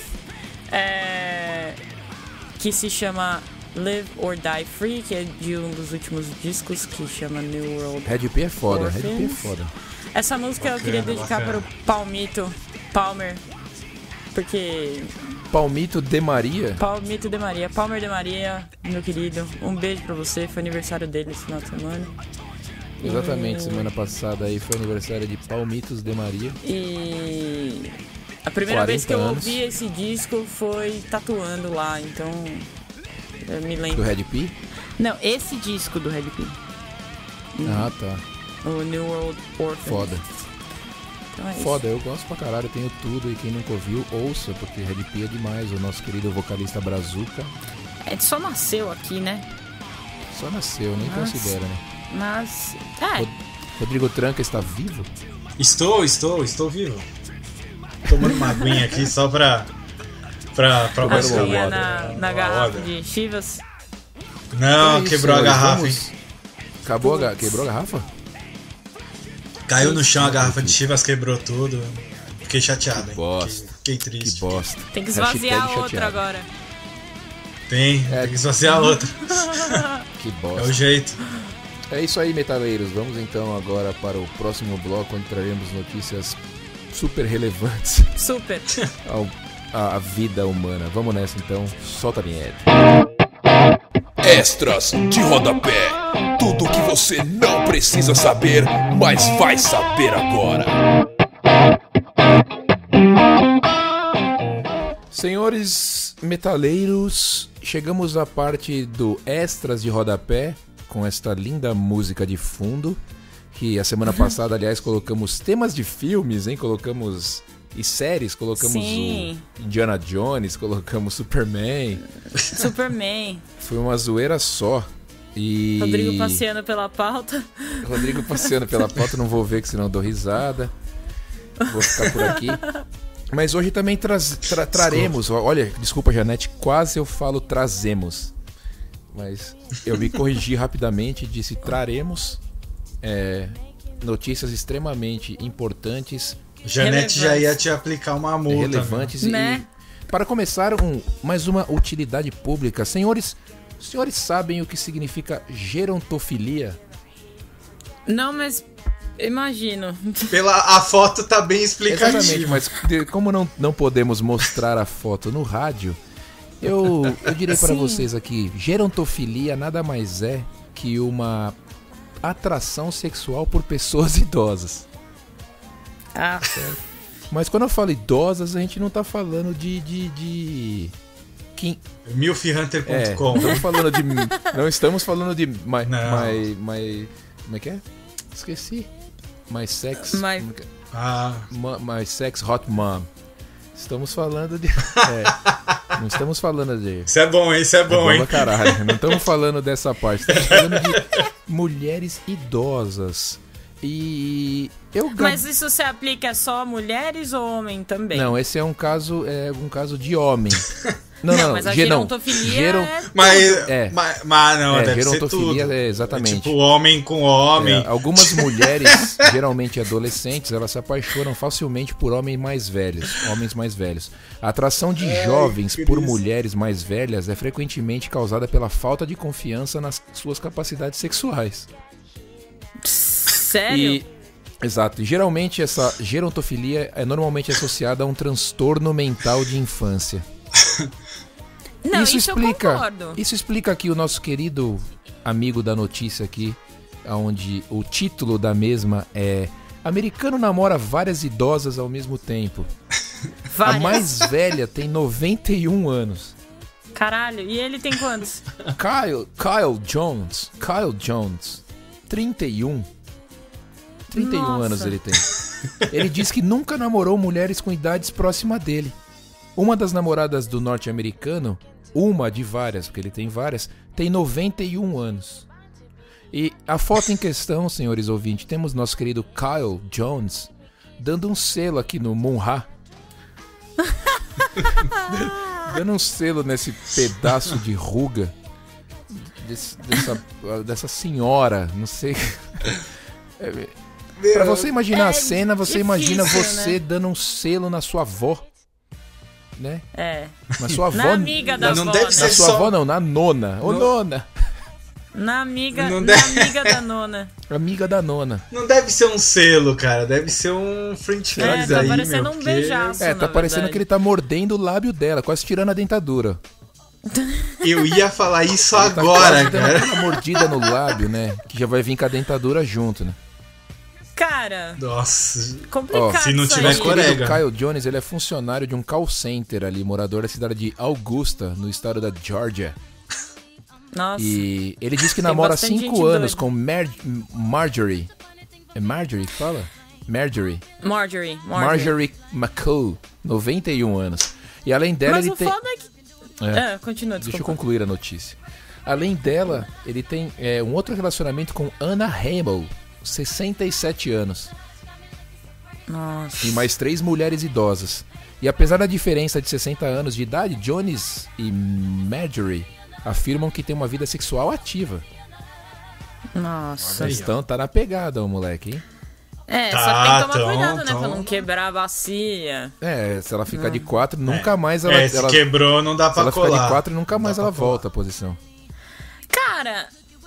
É, que se chama Live or Die Free, que é de um dos últimos discos que chama New World. Red P é foda. Red P é Orphans. foda. Essa música eu Bacana, queria dedicar bacana. para o Palmito Palmer. Porque Palmito de Maria. Palmito de Maria, Palmer de Maria, meu querido, um beijo pra você. Foi aniversário dele esse final de semana. Exatamente, E- semana passada aí foi aniversário de Palmitos de Maria. E a primeira quarenta vez que eu anos. ouvi esse disco foi tatuando lá, então eu me Do lembro. Red P? Não, esse disco do Red P, Ah, tá. o New World Orphans. Foda. Então é isso. Foda, eu gosto pra caralho, tenho tudo e quem nunca ouviu, ouça, porque Red P é demais. O nosso querido vocalista Brazuca É, só nasceu aqui, né? só nasceu, nem Nossa. considera, né? Mas é, Rod- Rodrigo Tranca está vivo? Estou, estou, estou vivo. Tomando uma aguinha aqui só pra. pra, pra Tomando uma aguinha moda. na, na Uma garrafa moda. de Chivas. Não, É isso, quebrou a senhores, garrafa, vamos- hein? Acabou a ga... Quebrou a garrafa? Caiu no chão a garrafa de Chivas, quebrou tudo. Fiquei chateado, hein? bosta. Fiquei, fiquei Que triste. bosta. Tem que Hashtag esvaziar outra chateado. agora. Tem, É. tem que esvaziar a outra. Que É bosta. o jeito. É isso aí, metaleiros. Vamos então agora para o próximo bloco, onde traremos notícias super relevantes Super. ao, à, à vida humana. Vamos nessa então, solta a vinheta. Extras de rodapé. Tudo que você não precisa saber, mas vai saber agora. Senhores metaleiros, chegamos à parte do Extras de rodapé, com esta linda música de fundo, que a semana passada, aliás, colocamos temas de filmes, hein? Colocamos e séries, colocamos Sim. o Indiana Jones, colocamos Superman. Superman. Foi uma zoeira só. E Rodrigo passeando pela pauta. Rodrigo passeando pela pauta, não vou ver que senão eu dou risada. Vou ficar por aqui. Mas hoje também traz, tra- traremos, olha, desculpa Janete, quase eu falo trazemos. Mas eu me corrigi rapidamente e disse traremos é, notícias extremamente importantes, Janete já Relevantes. ia te aplicar uma multa. relevantes Né? e para começar um, mais uma utilidade pública. Senhores, os senhores sabem o que significa gerontofilia? Não, mas imagino. Meu. Pela, a foto tá bem Exatamente, explicativa. mas de- como não, não podemos mostrar a foto no rádio, eu, eu direi para Sim. vocês aqui, gerontofilia nada mais é que uma atração sexual por pessoas idosas. Ah, Mas quando eu falo idosas, a gente não tá falando de... de, de... quin- milf hunter É, ponto com. não estamos falando de... Não estamos falando de... My, Não. my, my, como é que é? Esqueci. My sex... My- como é que é? Ah, Ma- My Sex Hot Mom. Estamos falando de. É, não estamos falando de. isso é bom, hein? Isso é bom, Bomba hein? caralho. Não estamos falando dessa parte. Estamos falando de mulheres idosas. E eu ga- mas isso se aplica só a mulheres ou homem também? Não, esse é um caso, é um caso de homem. Não, Não, não, mas a ge- não. gerontofilia Geron- é... Mas, É. mas, mas não, É, deve ser gerontofilia tudo. é exatamente. É tipo homem com homem. É, algumas mulheres, geralmente adolescentes, elas se apaixonam facilmente por homens mais velhos, homens mais velhos. A atração de Ai, jovens por Cristo. mulheres mais velhas é frequentemente causada pela falta de confiança nas suas capacidades sexuais. Sério? E exato, e geralmente essa gerontofilia é normalmente associada a um transtorno mental de infância. Não, isso, explica, eu concordo. isso explica aqui o nosso querido amigo da notícia aqui, onde o título da mesma é Americano namora várias idosas ao mesmo tempo. A Várias. mais velha tem noventa e um anos. Caralho, e ele tem quantos? Kyle, Kyle Jones. Kyle Jones. trinta e um. trinta e um Nossa. anos ele tem. Ele diz que nunca namorou mulheres com idades próximas dele. Uma das namoradas do norte-americano, uma de várias, porque ele tem várias, tem noventa e um anos. E a foto em questão, senhores ouvintes, temos nosso querido Kyle Jones dando um selo aqui no Munha. Dando um selo nesse pedaço de ruga desse- dessa, dessa senhora, não sei. É, pra você imaginar É a cena, você difícil, imagina você né? dando um selo na sua avó, né? É. Na sua avó. Na amiga da Não avó, deve né? Na ser sua só- avó não, na nona. Ô Não. nona. Na amiga, Não na deve- amiga da nona. Amiga da nona. Não deve ser um selo, cara. Deve ser um French É, fries tá aí, parecendo meu. um porque- beijaço. É, tá na parecendo verdade. que ele tá mordendo o lábio dela, quase tirando a dentadura. Eu ia falar isso Ele tá agora, quase dando cara. aquela mordida no lábio, né? Que já vai vir com a dentadura junto, né? Cara, Nossa. complicado Ó, se não isso tiver aí. O Coreia. querido Corega. Kyle Jones, ele é funcionário de um call center ali, morador da cidade de Augusta, no estado da Georgia. Nossa. E ele diz que Tem namora há bastante cinco gente anos doida. com Mar Marjorie. É Marjorie que fala? Marjorie. Marjorie, Marjorie. Marjorie McCall, noventa e um anos. E além dela, Mas ele o tem... foda é que... É. É, continua, Deixa eu desculpa. concluir a notícia. Além dela, ele tem é, um outro relacionamento com Anna Hamel, sessenta e sete anos. Nossa. E mais três mulheres idosas. E apesar da diferença de sessenta anos de idade, Jones e Marjorie afirmam que tem uma vida sexual ativa. Nossa. Aí, ó. Então tá na pegada o moleque, hein? É, Tá, só que tem que tomar tão, cuidado, né? tão. Pra não quebrar a bacia. É, se ela ficar de quatro, nunca mais ela... É, se ela- quebrou, não dá se pra ela ficar colar. de quatro, nunca mais Dá ela pra colar. volta à posição. Cara,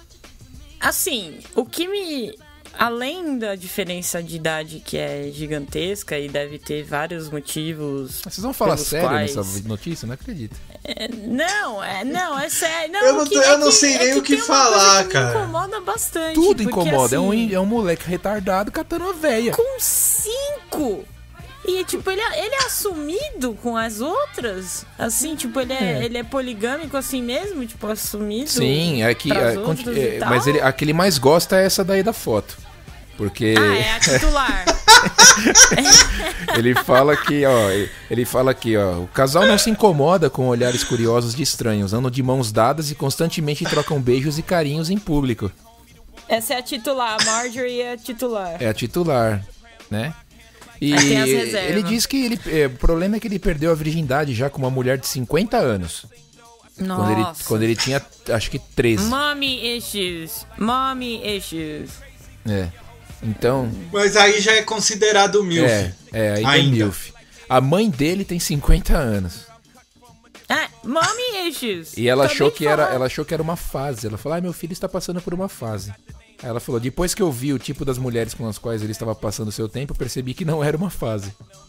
assim, o que me... Além da diferença de idade que é gigantesca e deve ter vários motivos... Mas vocês vão falar pelos sério quais- nessa notícia? Não acredito. É, não, é, não, é sério. Não, Eu não o que- tô- é eu não que- sei é nem que o que tem uma falar, coisa que cara. Me incomoda bastante. Tudo porque, incomoda. É, um, assim, in- é um moleque retardado catando a véia. Com cinco! E, tipo, ele, é- ele é assumido com as outras? Assim, tipo, ele é, É. ele é poligâmico assim mesmo? Tipo, assumido? Sim, é que. pras é, outras conti- e é, tal? mas ele, a que ele mais gosta é essa daí da foto. Porque Ah, é a titular. ele fala que, ó, ele- ele fala que, ó, o casal não se incomoda com olhares curiosos de estranhos, andam de mãos dadas e constantemente trocam beijos e carinhos em público. Essa é a titular. A Marjorie é a titular. É a titular, né? E Aí tem as reservas. ele diz que ele, é, o problema é que ele perdeu a virgindade já com uma mulher de cinquenta anos. Quando ele, Nossa. quando ele tinha, acho que treze. Mommy issues. Mommy issues. É. Então, Mas aí já é considerado milf. é, é, aí é Ainda. milf. A mãe dele tem cinquenta anos. É, mommy issues. E ela Tô achou bem que era, falando. ela achou que era uma fase. Ela falou: "Ah, meu filho está passando por uma fase". Aí ela falou: "Depois que eu vi o tipo das mulheres com as quais ele estava passando o seu tempo, eu percebi que não era uma fase".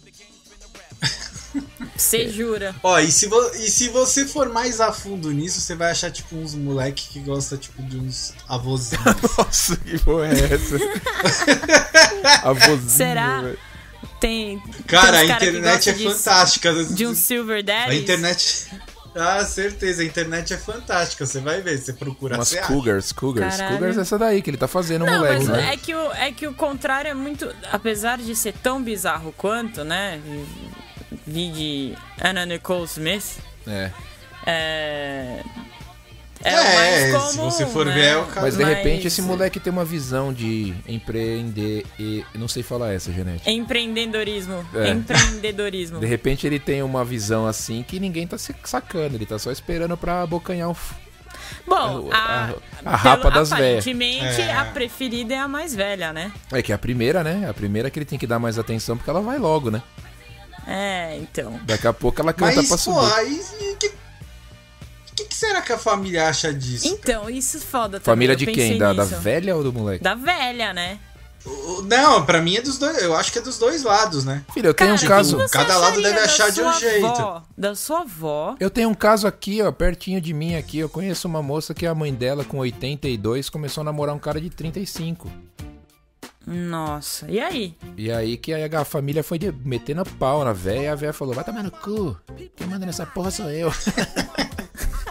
Você jura? Ó, e se, vo- e se você for mais a fundo nisso, você vai achar, tipo, uns moleque que gosta, tipo, de uns avôzinhos. Nossa, que porra é essa? A vozinha, Será? velho. Tem. Cara, a tem uns cara que internet é gosta de- fantástica. De um Silver Daddy? A internet... Ah, certeza, a internet é fantástica. Você vai ver, você procura, Umas você acha. cougars, cougars. Caralho. Cougars é essa daí que ele tá fazendo, Não, moleque, mas né? é que, o, é que o contrário é muito. Apesar de ser tão bizarro quanto, né? Vi de Anna Nicole Smith. É. É. É, É, o mais se comum, você for né? ver, é o caso. Mas de Mas- repente esse moleque tem uma visão de empreender e... eu não sei falar essa, Janete. Empreendedorismo. É. Empreendedorismo. De repente ele tem uma visão assim que ninguém tá se sacando, ele tá só esperando pra abocanhar um... f- Bom, a- a, a- a rapa pelo- das véias. aparentemente É. a preferida é a mais velha, né? É que é a primeira, né? A primeira que ele tem que dar mais atenção porque ela vai logo, né? É, então. Daqui a pouco ela canta Mas, pra pô, subir. aí... O que, que, que será que a família acha disso? Então, isso é foda também. Família eu de pensei quem? Da, da nisso. velha ou do moleque? Da velha, né? O- Não, pra mim é dos dois. Eu acho que é dos dois lados, né? Filho, eu tenho Cara, um o caso... que você Cada lado acharia deve da achar de um sua jeito. avó- Da sua avó. Eu tenho um caso aqui, ó, pertinho de mim aqui. Eu conheço uma moça que a mãe dela, com oitenta e dois, começou a namorar um cara de trinta e cinco. Nossa, e aí? E aí que aí a família foi de- metendo pau na véia, e a véia falou: vai tomar no cu. Quem manda nessa porra sou eu.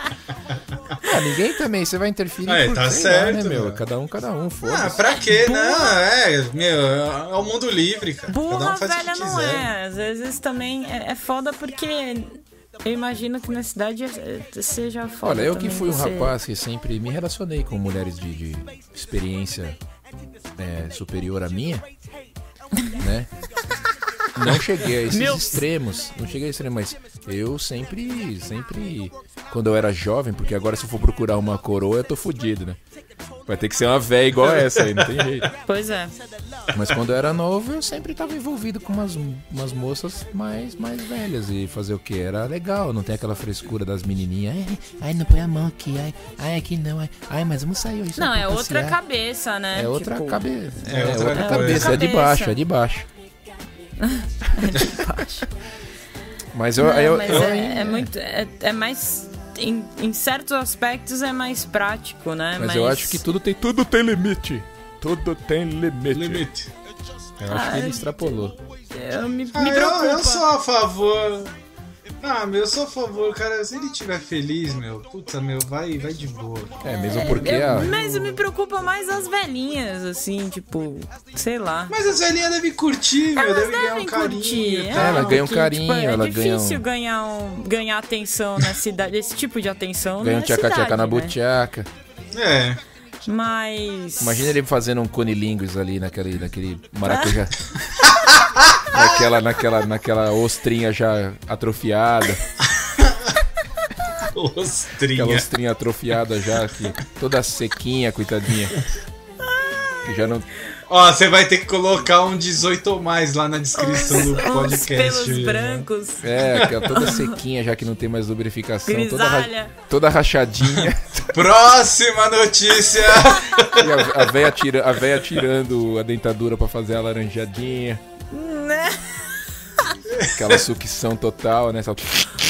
Ah, ninguém também, você vai interferir É, por tá sei certo, lá, né, meu? meu. Cada um, cada um, Ah, foda-se. pra quê? Não, é, meu, é o mundo livre, cara. Cada Burra um faz o velha que não quiser. é. Às vezes também é, é foda porque eu imagino que na cidade é- é- seja foda. Olha, eu que também fui um você- rapaz que sempre me relacionei com mulheres de, de experiência é, superior à minha, né? Não cheguei a esses Meu- extremos, não cheguei a extremos, mas eu sempre, sempre, quando eu era jovem, porque agora se eu for procurar uma coroa eu tô fudido, né? Vai ter que ser uma véia igual essa aí, não tem jeito. Pois é. Mas quando eu era novo, eu sempre tava envolvido com umas, umas moças mais, mais velhas. E fazer o quê? Era legal, não tem aquela frescura das menininhas. Ai, ai, não põe a mão aqui, ai, ai, aqui não, ai, ai, mas vamos sair hoje. Não, só pra é outra passear. cabeça, né? É outra Tipo, cabeça. É É, outra outra, coisa. cabeça, é de Cabeça. baixo, é de baixo. Mas eu. Não, eu, mas eu- é, é muito. É, é mais. Em, em certos aspectos é mais prático, né? mas eu acho que tudo tem, tudo tem limite. Tudo tem limite. Limite. Eu acho que ele extrapolou. Eu me, Ah, me eu, preocupa. eu sou a favor. Ah, meu, eu sou a favor, cara. Se ele estiver feliz, meu, puta, meu, vai, vai de boa. É, mesmo porque Eu- a. Mas me preocupa mais as velhinhas, assim, tipo, sei lá. Mas as velhinhas devem curtir, meu, Elas devem ganhar um devem carinho. curtir. e é, tal. Ela ganha um porque, carinho, tipo, é ela ganha difícil um- ganhar, um, ganhar atenção na cidade, esse tipo de atenção Ganha um na tchaca-tchaca cidade, na né? butiaca. É. Mas... Imagina ele fazendo um conilingus ali naquele, naquele maracujá. naquela, naquela, naquela ostrinha já atrofiada. Ostrinha. Aquela ostrinha atrofiada já, que toda sequinha, coitadinha. Que já não. Ó, você vai ter que colocar um dezoito ou mais lá na descrição do Uns podcast. pelos né? brancos, É, aquela toda sequinha já que não tem mais lubrificação. Toda, ra- grisalha. toda rachadinha. Próxima notícia! E a, a véia tira, a véia tirando a dentadura pra fazer a laranjadinha. Né? Aquela sucção total, né? Só...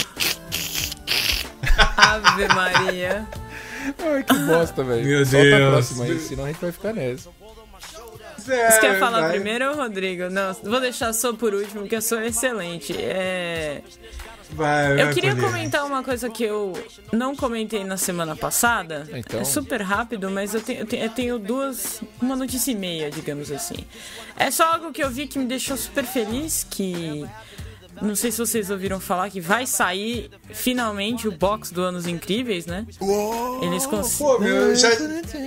Ave Maria. Ai, que bosta, velho. Meu Solta a Deus. próxima aí, senão a gente vai ficar nessa. Você quer falar vai. primeiro, Rodrigo? Não, vou deixar só por último, porque eu sou excelente. É... Vai, Eu vai, queria Paulinho. comentar uma coisa que eu não comentei na semana passada. Então. É super rápido, mas eu tenho, eu tenho, eu tenho duas. Uma notícia e meia, digamos assim. É só algo que eu vi que me deixou super feliz. Que. Não sei se vocês ouviram falar que vai sair finalmente o box do Anos Incríveis, né? Eles Pô, conseguiram. meu, já...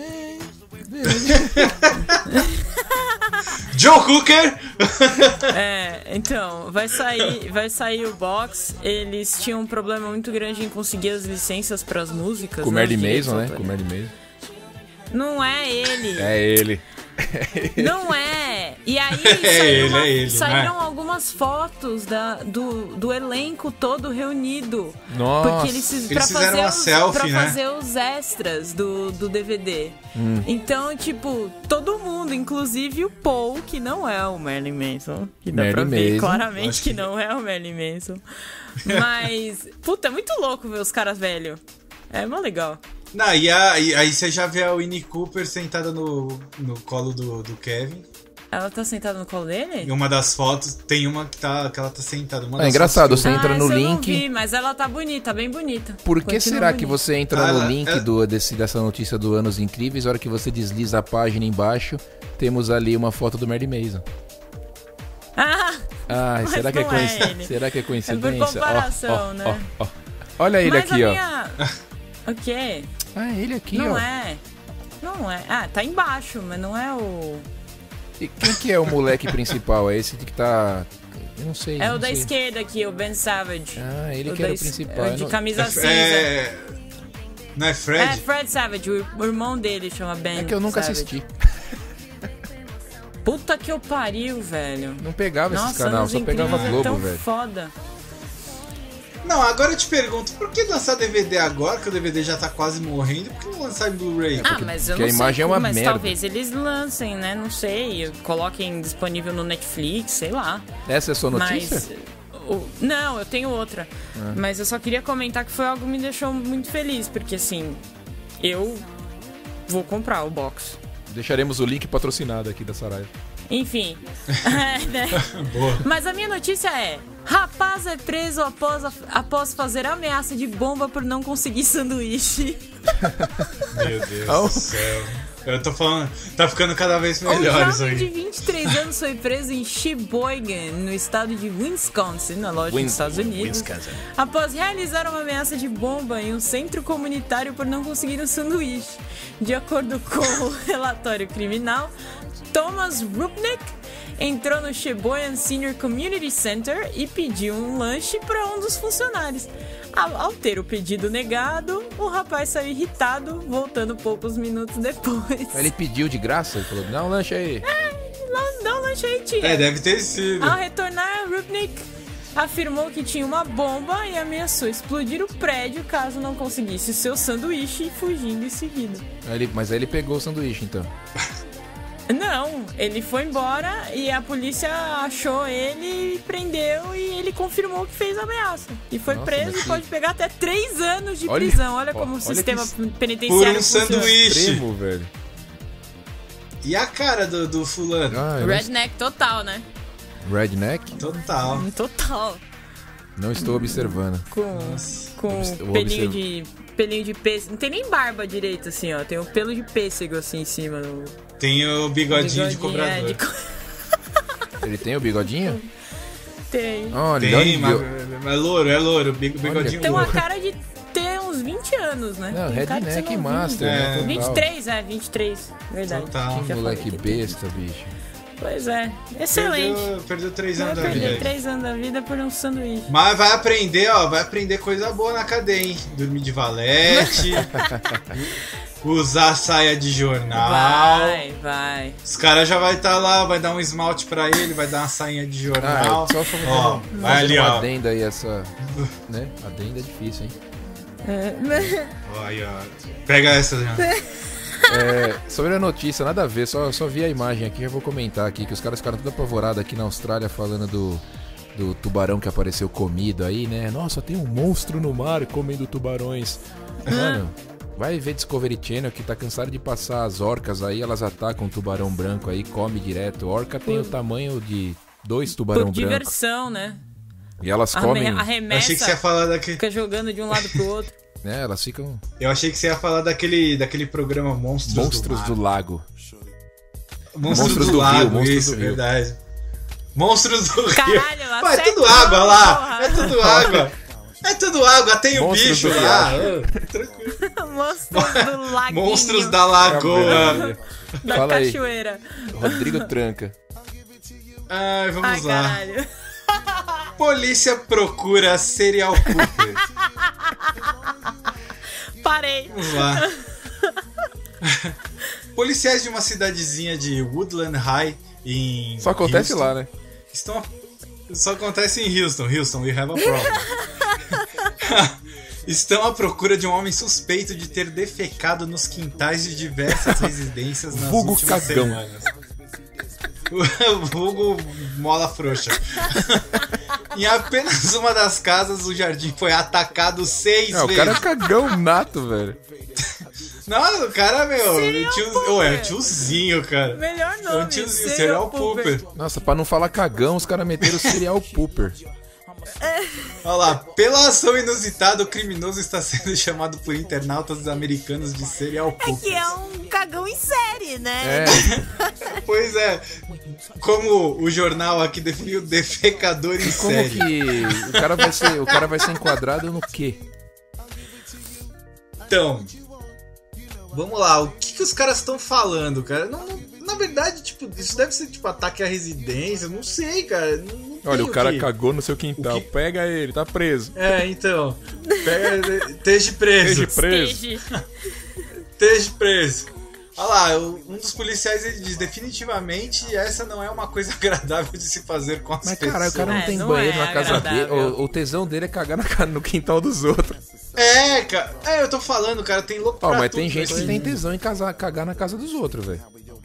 Joe Cooker! É, então, vai sair, vai sair o box. Eles tinham um problema muito grande em conseguir as licenças para as músicas. Com o né, os Merlin direitos Mason, né? autorais. Com o Merlin Mason. Não é ele. É ele. Não é. E aí É saiu ele, uma- é ele, saíram vai. algumas fotos da, do, do elenco todo reunido. Nossa. Porque eles, fiz- Eles pra fizeram fazer uma os, selfie, pra né? fazer os extras do, do D V D. Hum. Então, tipo, todo mundo, inclusive o Paul, que não é o Marilyn Manson. Que dá Marilyn pra ver Manson. claramente Acho que que- não é o Marilyn Manson. Mas, puta, é muito louco ver os caras velhos. É mó legal. Não, e aí, aí você já vê a Winnie Cooper sentada no, no colo do, do Kevin. Ela tá sentada no colo dele? Em uma das fotos, tem uma que, tá, que ela tá sentada. Uma É das engraçado, fotos que você eu- entra ah, no essa eu não link. vi, mas ela tá bonita, bem bonita. Por que Continua será que bonita. você entra Ah, no ela- link ela- do, desse, dessa notícia do Anos Incríveis, a hora que você desliza a página embaixo, temos ali uma foto do Merlin Mason. Ah, Ai, Mas será que, é não é coinc... ele. será que é coincidência? É por comparação, Ó, ó, né? ó, ó. Olha ele mas aqui, a ó. minha... O quê? Ah, ele aqui, Não ó. é. Não é. Ah, tá embaixo, mas não é o... E quem que é o moleque principal? É esse que tá... Eu não sei. É o não da sei. esquerda aqui, o Ben Savage. Ah, ele o que era da o es- principal. é eu de não- camisa cinza. É... Não é Fred? É, Fred Savage, o o irmão dele chama Ben É que eu nunca Savage. assisti. Puta que eu pariu, velho. Não pegava esses Nossa, canais, Anos só pegava Incríveis é Globo, tão velho. foda. Não, agora eu te pergunto, por que lançar D V D agora, que o D V D já tá quase morrendo? Por que não lançar em Blu-ray? Ah, mas eu porque não a imagem sei, é uma mas merda. talvez eles lancem, né? Não sei, coloquem disponível no Netflix, sei lá. Essa é a sua notícia? Mas o- não, eu tenho outra. Ah. Mas eu só queria comentar que foi algo que me deixou muito feliz, porque assim, eu vou comprar o box. Deixaremos o link patrocinado aqui da Saraiva. Enfim. É, né? Boa. Mas a minha notícia é: Rapaz é preso após, a- após fazer ameaça de bomba por não conseguir sanduíche. Meu Deus Oh. do céu. Eu tô falando, tá ficando cada vez Um melhor isso jovem de aí. vinte e três anos foi preso em Sheboygan, no estado de Wisconsin, na loja dos Wins- Estados Unidos, Wisconsin. após realizar uma ameaça de bomba em um centro comunitário por não conseguir um sanduíche. De acordo com o relatório criminal, Thomas Rupnick entrou no Sheboygan Senior Community Center e pediu um lanche para um dos funcionários. Ao, ao ter o pedido negado, o rapaz saiu irritado, voltando poucos minutos depois. Aí ele pediu de graça, ele falou, dá um lanche aí. Não, dá um lanche aí, tia. É, deve ter sido. Ao retornar, Rupnick afirmou que tinha uma bomba e ameaçou explodir o prédio caso não conseguisse o seu sanduíche, fugindo em seguida. Aí ele- mas aí ele pegou o sanduíche, então. Não, ele foi embora e a polícia achou ele e prendeu e ele confirmou que fez a ameaça. E foi Nossa, preso mas e que- pode pegar até três anos de Olha- prisão. Olha ó, como o olha sistema que- Por penitenciário um funciona. sanduíche. Extremo, velho. E a cara do, do fulano? Ah, eu não- Redneck total, né? Redneck? Total. Total. Não estou observando. Com, com Obs- eu pelinho observo. de pelinho de pêssego. Não tem nem barba direito, assim, ó. Tem um pelo de pêssego, assim, em cima. No Tem o bigodinho, de bigodinho, cobrador. é, de co- Ele tem o bigodinho? Tem. Olha, Tem, olha. mas é louro, é louro, big- bigodinho Tem uma louro. cara de ter uns vinte anos, né? Não, Tem cara de ser Redneck novinho. Master, É. né? Total. vinte e três, é, vinte e três. Verdade. Total. Já Que falei moleque que tem. besta, bicho. Pois é, excelente. Perdeu, perdeu três Vai anos da vida. perder aí. três anos da vida por um sanduíche. Mas vai aprender, ó, vai aprender coisa boa na cadeia, hein? Dormir de valete, usar saia de jornal. Vai, vai. Os caras já vai estar lá, vai dar um esmalte pra ele, vai dar uma sainha de jornal. Ah, só fazendo, Ó, fazendo vai ali, uma ó. adenda aí, essa... Né? Adenda é difícil, hein? Olha, ó. Pega essa, já. É, sobre a notícia, nada a ver, só, só vi a imagem aqui, já vou comentar aqui, que os caras ficaram tudo apavorados aqui na Austrália falando do, do tubarão que apareceu comido aí, né? Nossa, tem um monstro no mar comendo tubarões. Mano, vai ver Discovery Channel que tá cansado de passar as orcas aí, elas atacam um tubarão branco aí, come direto. Orca tem o tamanho de dois tubarão Por branco. diversão, né? E elas Arreme- comem, Eu Arremessa, achei que você ia falar daquele. fica jogando de um lado pro outro. né? Elas ficam Eu achei que você ia falar daquele, daquele programa Monstros, monstros do, do Mar. lago. Monstros, Monstros do, do Lago, Rio, Monstros isso, do Rio. verdade. Monstros do Rio. Caralho, Pô, é acertou, tudo água lá, porra. é tudo água. É tudo água, tem o Monstros bicho do lá. riacho. Ah, tranquilo. Monstros do laguinho. Monstros da Lagoa. da Fala aí. cachoeira. Rodrigo Tranca. Ai, vamos Ai, lá. caralho. Polícia procura serial killer. Parei. Vamos lá. Policiais de uma cidadezinha de Woodland High em Só acontece Houston lá, né? Estão Só acontece em Houston. Houston, we have a problem. Estão à procura de um homem suspeito de ter defecado nos quintais de diversas residências nas Vulgo últimas cagão. semanas. O vulgo mola frouxa. Em apenas uma das casas, o jardim foi atacado seis Não, o vezes. cara é cagão nato, velho. Não, o cara, meu, Serial tio, pooper. oh, é tiozinho, cara. Melhor É nome. um tiozinho, serial serial pooper. pooper. Nossa, pra não falar cagão, os caras meteram serial pooper. Olha lá, pela ação inusitada, o criminoso está sendo chamado por internautas americanos de serial É pooper. que é um cagão em série, né? É, Pois é, como o jornal aqui definiu, defecador em como série. que o cara vai ser, o cara vai ser enquadrado no quê? Então, vamos lá, o que, que os caras estão falando, cara? Não, não- na verdade, tipo, isso deve ser tipo ataque à residência, não sei, cara. Não, não Olha, tem o cara que- cagou no seu quintal. o que- Pega ele, tá preso. É, então. Pega, esteja preso. Esteja preso. Stage. Esteja preso. Olha lá, o- um dos policiais ele diz: definitivamente essa não é uma coisa agradável de se fazer com as Mas pessoas. caralho, o cara não É, tem não banheiro é na casa dele. agradável. O, o tesão dele é cagar na ca- no quintal dos outros. É, cara. É, eu tô falando, cara, tem louco Ó, pra mas tudo tem gente nesse que tem mundo. tesão em casar, cagar na casa dos outros, velho.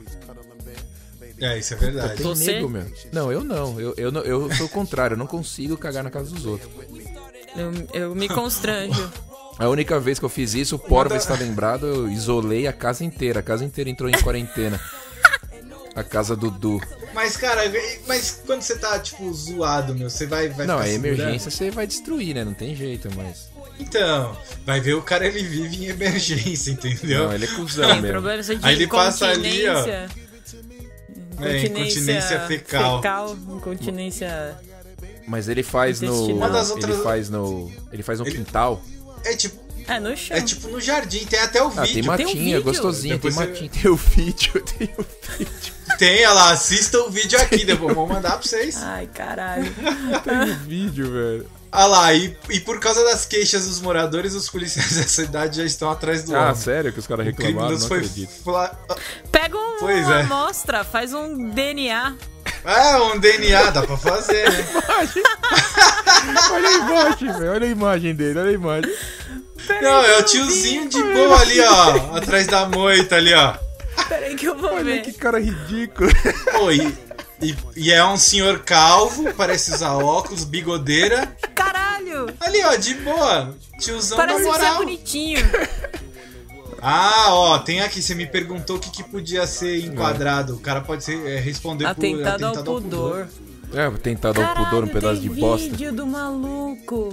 É, isso é verdade. Tem Você? nego, meu. Não, eu não. Eu, eu, não- eu sou o contrário, eu não consigo cagar na casa dos outros. Eu, eu me constranjo. A única vez que eu fiz isso, o Porva está lembrado, eu isolei a casa inteira. A casa inteira entrou em quarentena. A casa do Du. Mas, cara, mas quando você tá, tipo, zoado, meu, você vai, vai Não, ficar é emergência, segurando? você vai destruir, né? Não tem jeito, mas... Então, vai ver o cara, ele vive em emergência, entendeu? Não, ele é cuzão Tem mesmo. problema de Aí ele passa ali, ó. incontinência. É, incontinência fecal. fecal. Incontinência... Mas ele faz no... Intestinal. Uma das outras- Ele faz no... Ele faz no Ele- quintal. É tipo, É, no chão. é tipo no jardim, tem até o Ah, tem vídeo. matinha, Tem um vídeo? gostosinho, tem Depois você- matinha, tem o vídeo, tem o vídeo. Tem, olha lá, assista o vídeo aqui, depois vou mandar pra vocês. Ai, caralho. Tem o vídeo, velho. Olha lá, e, e por causa das queixas dos moradores, os policiais da cidade já estão atrás do Ah, homem. sério que os caras O reclamaram? criminoso Não foi... acredito. Fla... Pega um, Pois uma é. amostra, faz um D N A. É, um D N A, dá pra fazer, né? Olha a imagem, velho. Olha a imagem dele, olha a imagem. Não, é o tiozinho de boa ali, ó. Atrás da moita ali, ó. Peraí que eu vou Olha ver. que cara ridículo. Pô, e, e, e é um senhor calvo, parece usar óculos, bigodeira. Caralho! Ali, ó, de boa. Tiozão da Parece ser moral. bonitinho. Ah, ó, tem aqui, você me perguntou o que, que podia ser enquadrado. O cara pode ser, é, responder Atentado, por ao pudor. É, vou tentar dar um Caralho, pudor, um pedaço de tem bosta. vídeo do maluco.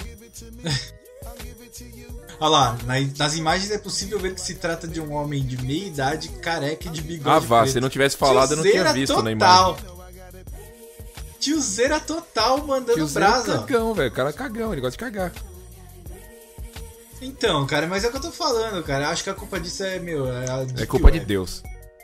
Olha lá, na- nas imagens é possível ver que se trata de um homem de meia idade, careca e de bigode Ah, vá, preto. se não tivesse falado, eu não tinha Tiozeira visto total. na imagem. Tiozeira total mandando Tiozinho é um brasa. ó. cagão, velho. O cara é cagão, ele gosta de cagar. Então, cara, mas é o que eu tô falando, cara. Acho que a culpa disso é, meu... É, a É Deep culpa de Web. Deus.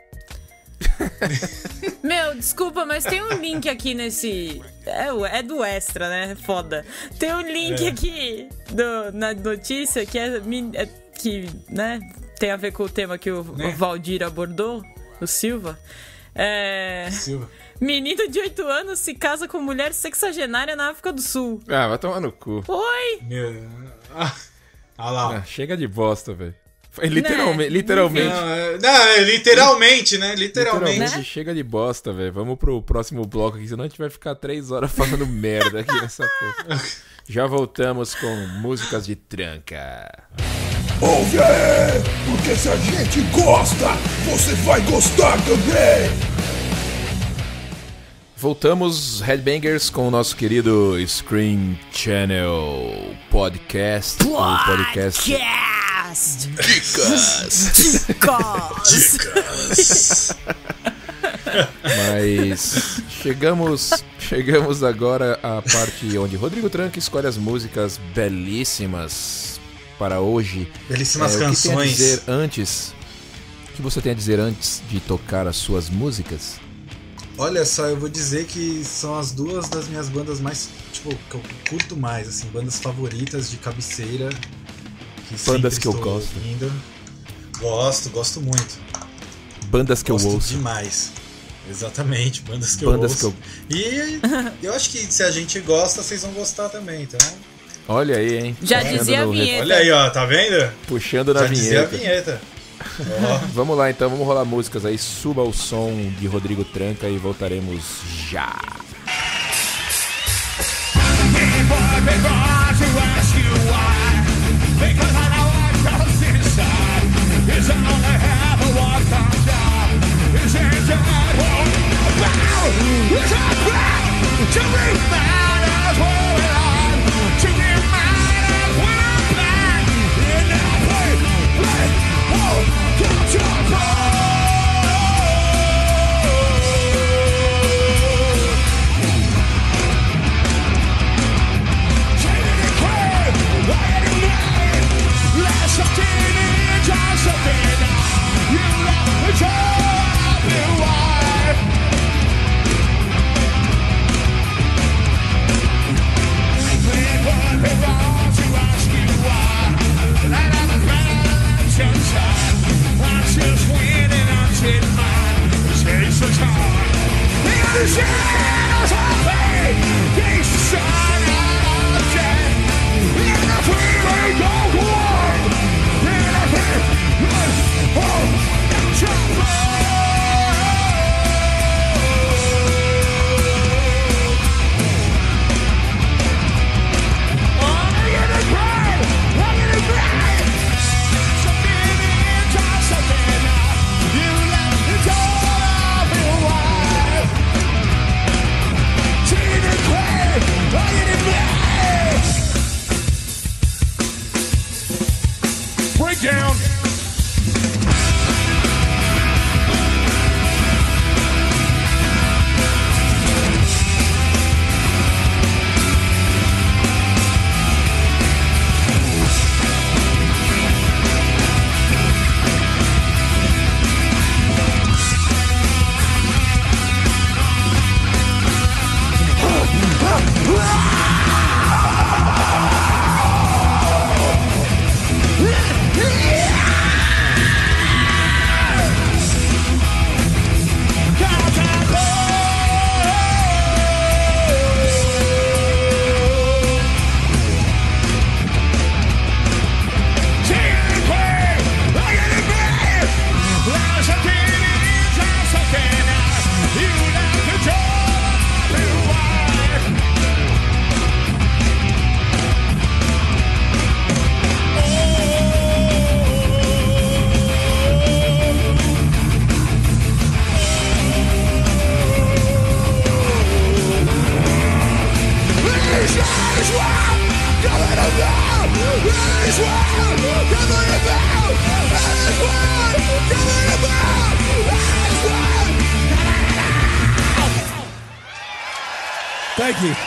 Meu, desculpa, mas tem um link aqui nesse. É, o- é do Extra, né? Foda. Tem um link É. aqui do, na notícia que é, min- é- que, né, tem a ver com o tema que o, Né? o Valdir abordou, o Silva. É. Silva. Menino de oito anos se casa com mulher sexagenária na África do Sul. Ah, vai tomar no cu. Oi! Meu... Ah, olha lá. Ah, chega de bosta, velho. Foi Literalmente, Né? literalmente. Não, é, não, é literalmente, né? Literalmente. Literalmente, chega de bosta, velho. Vamos pro próximo bloco aqui, senão a gente vai ficar três horas falando merda aqui nessa porra. Já voltamos com músicas de tranca. Ouve aí, porque se a gente gosta, você vai gostar também. Voltamos, Headbangers, com o nosso querido Scream Channel Podcast. O podcast Podcast! Dicas. Dicas! Mas chegamos, chegamos agora à parte onde Rodrigo Tranca escolhe as músicas belíssimas para hoje. Belíssimas É, o que tem a canções. dizer antes? O que você tem a dizer antes de tocar as suas músicas? Olha só, eu vou dizer que são as duas das minhas bandas mais, tipo, que eu curto mais, assim, bandas favoritas de cabeceira. Que Bandas sempre que eu estou gosto. ouvindo. Gosto, gosto muito. Bandas que gosto eu ouço. demais. Exatamente, bandas que Bandas eu ouço. E eu acho que se a gente gosta, vocês vão gostar também, então. Olha aí, hein? Já Puxando dizia a no- vinheta. Olha aí, ó, tá vendo? Puxando na Já dizia a vinheta. vinheta. Ó. Vamos lá então, vamos rolar músicas aí. Suba o som de Rodrigo Tranca e voltaremos já. Something Thank you.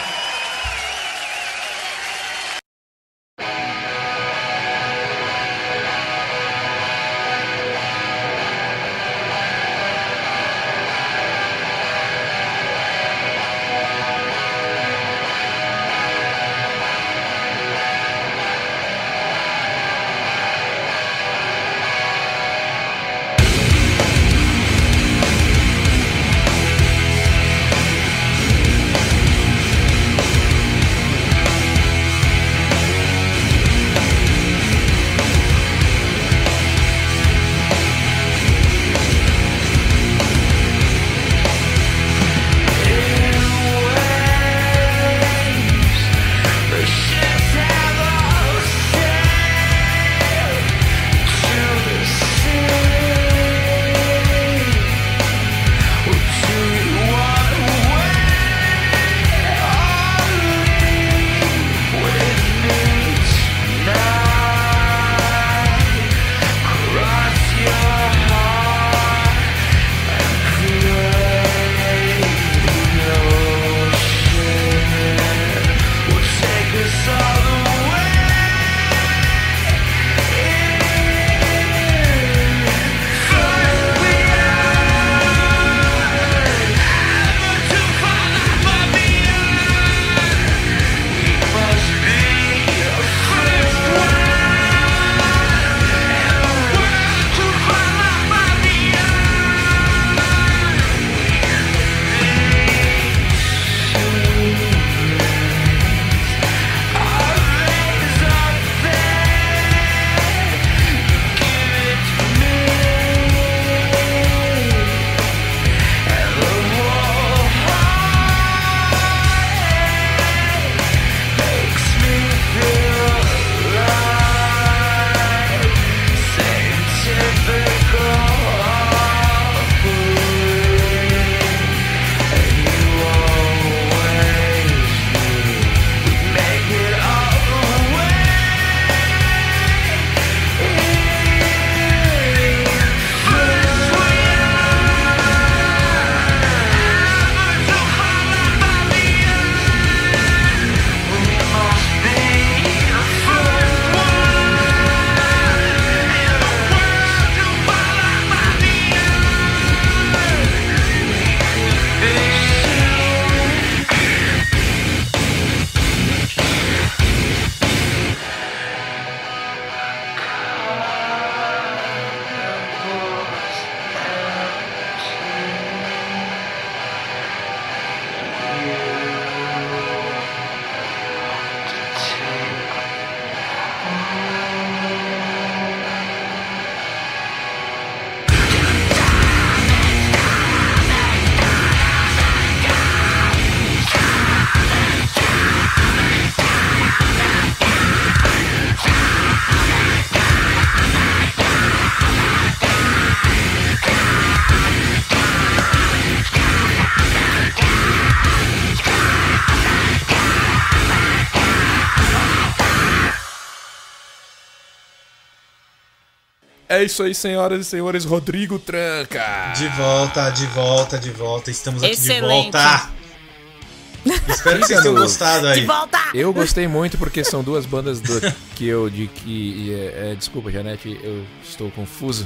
É isso aí, senhoras e senhores, Rodrigo Tranca. De volta, de volta, de volta. Estamos aqui Excelente. de volta. Espero que vocês tenham gostado aí. De volta! Eu gostei muito porque são duas bandas do, que eu de que é, é, desculpa, Janete, eu estou confuso.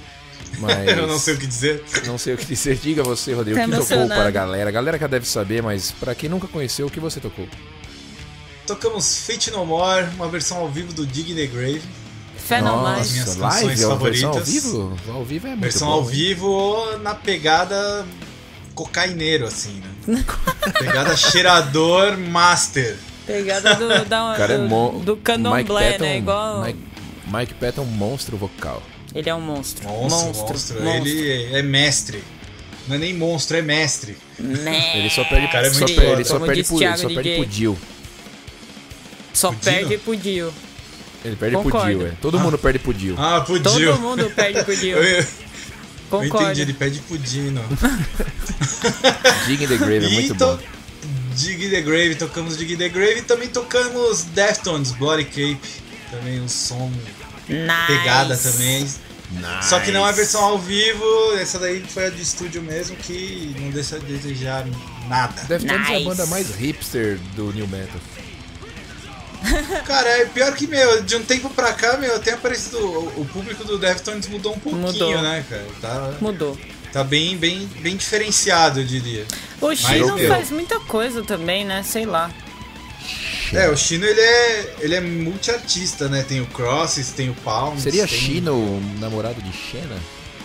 Mas Eu não sei o que dizer. Não sei o que dizer. Diga você, Rodrigo, Tá o que tocou emocionado. para a galera? A galera que deve saber, mas para quem nunca conheceu, o que você tocou? Tocamos Fate No More, uma versão ao vivo do Dig in the Grave. Fé não mais. Nossa. minhas live, canções é uma versão ao favoritas. vivo? Ao vivo é muito Versão bom, ao hein? vivo na pegada cocaineiro, assim, né? Pegada cheirador master. Pegada do, da, O cara é do, mon... do candomblé, Patton, né? Igual. Mike, Mike Patton é um monstro vocal. Ele é um monstro. Monstro, monstro. monstro. monstro. Ele é mestre. Não é nem monstro, é mestre. Né? Ele só perde, cara é só muito perde, foda. ele só Como perde, disse pro, ele Thiago só perde D J. pro Dio. Só Pro perde Dio? pro Dio. Ele perde pro Concordo. Dio, é. Todo mundo perde pro Dio. Ah, pro Todo Dio. mundo perde pro Dio. Eu, eu Concordo. entendi, ele pede pro Dino. Dig in the Grave é E muito to- bom. Dig the Grave, tocamos Dig the Grave e também tocamos Deftones, Bloody Cape. Também um som Nice. pegada também. Nice. Só que não é a versão ao vivo, essa daí foi a de estúdio mesmo, que não deixa a desejar nada. Deftones é a Nice. banda mais hipster do New Metal. Cara, é pior que, meu, de um tempo pra cá, meu, tem aparecido. O, o público do Deftones mudou um pouquinho, Mudou. né, cara? Tá, Mudou. tá bem, bem, bem diferenciado, eu diria. O Chino meu. faz muita coisa também, né? Sei lá. É, o Chino, ele é, ele é multiartista, né? Tem o Crosses, tem o Palms. Seria tem... Chino o namorado de Xena?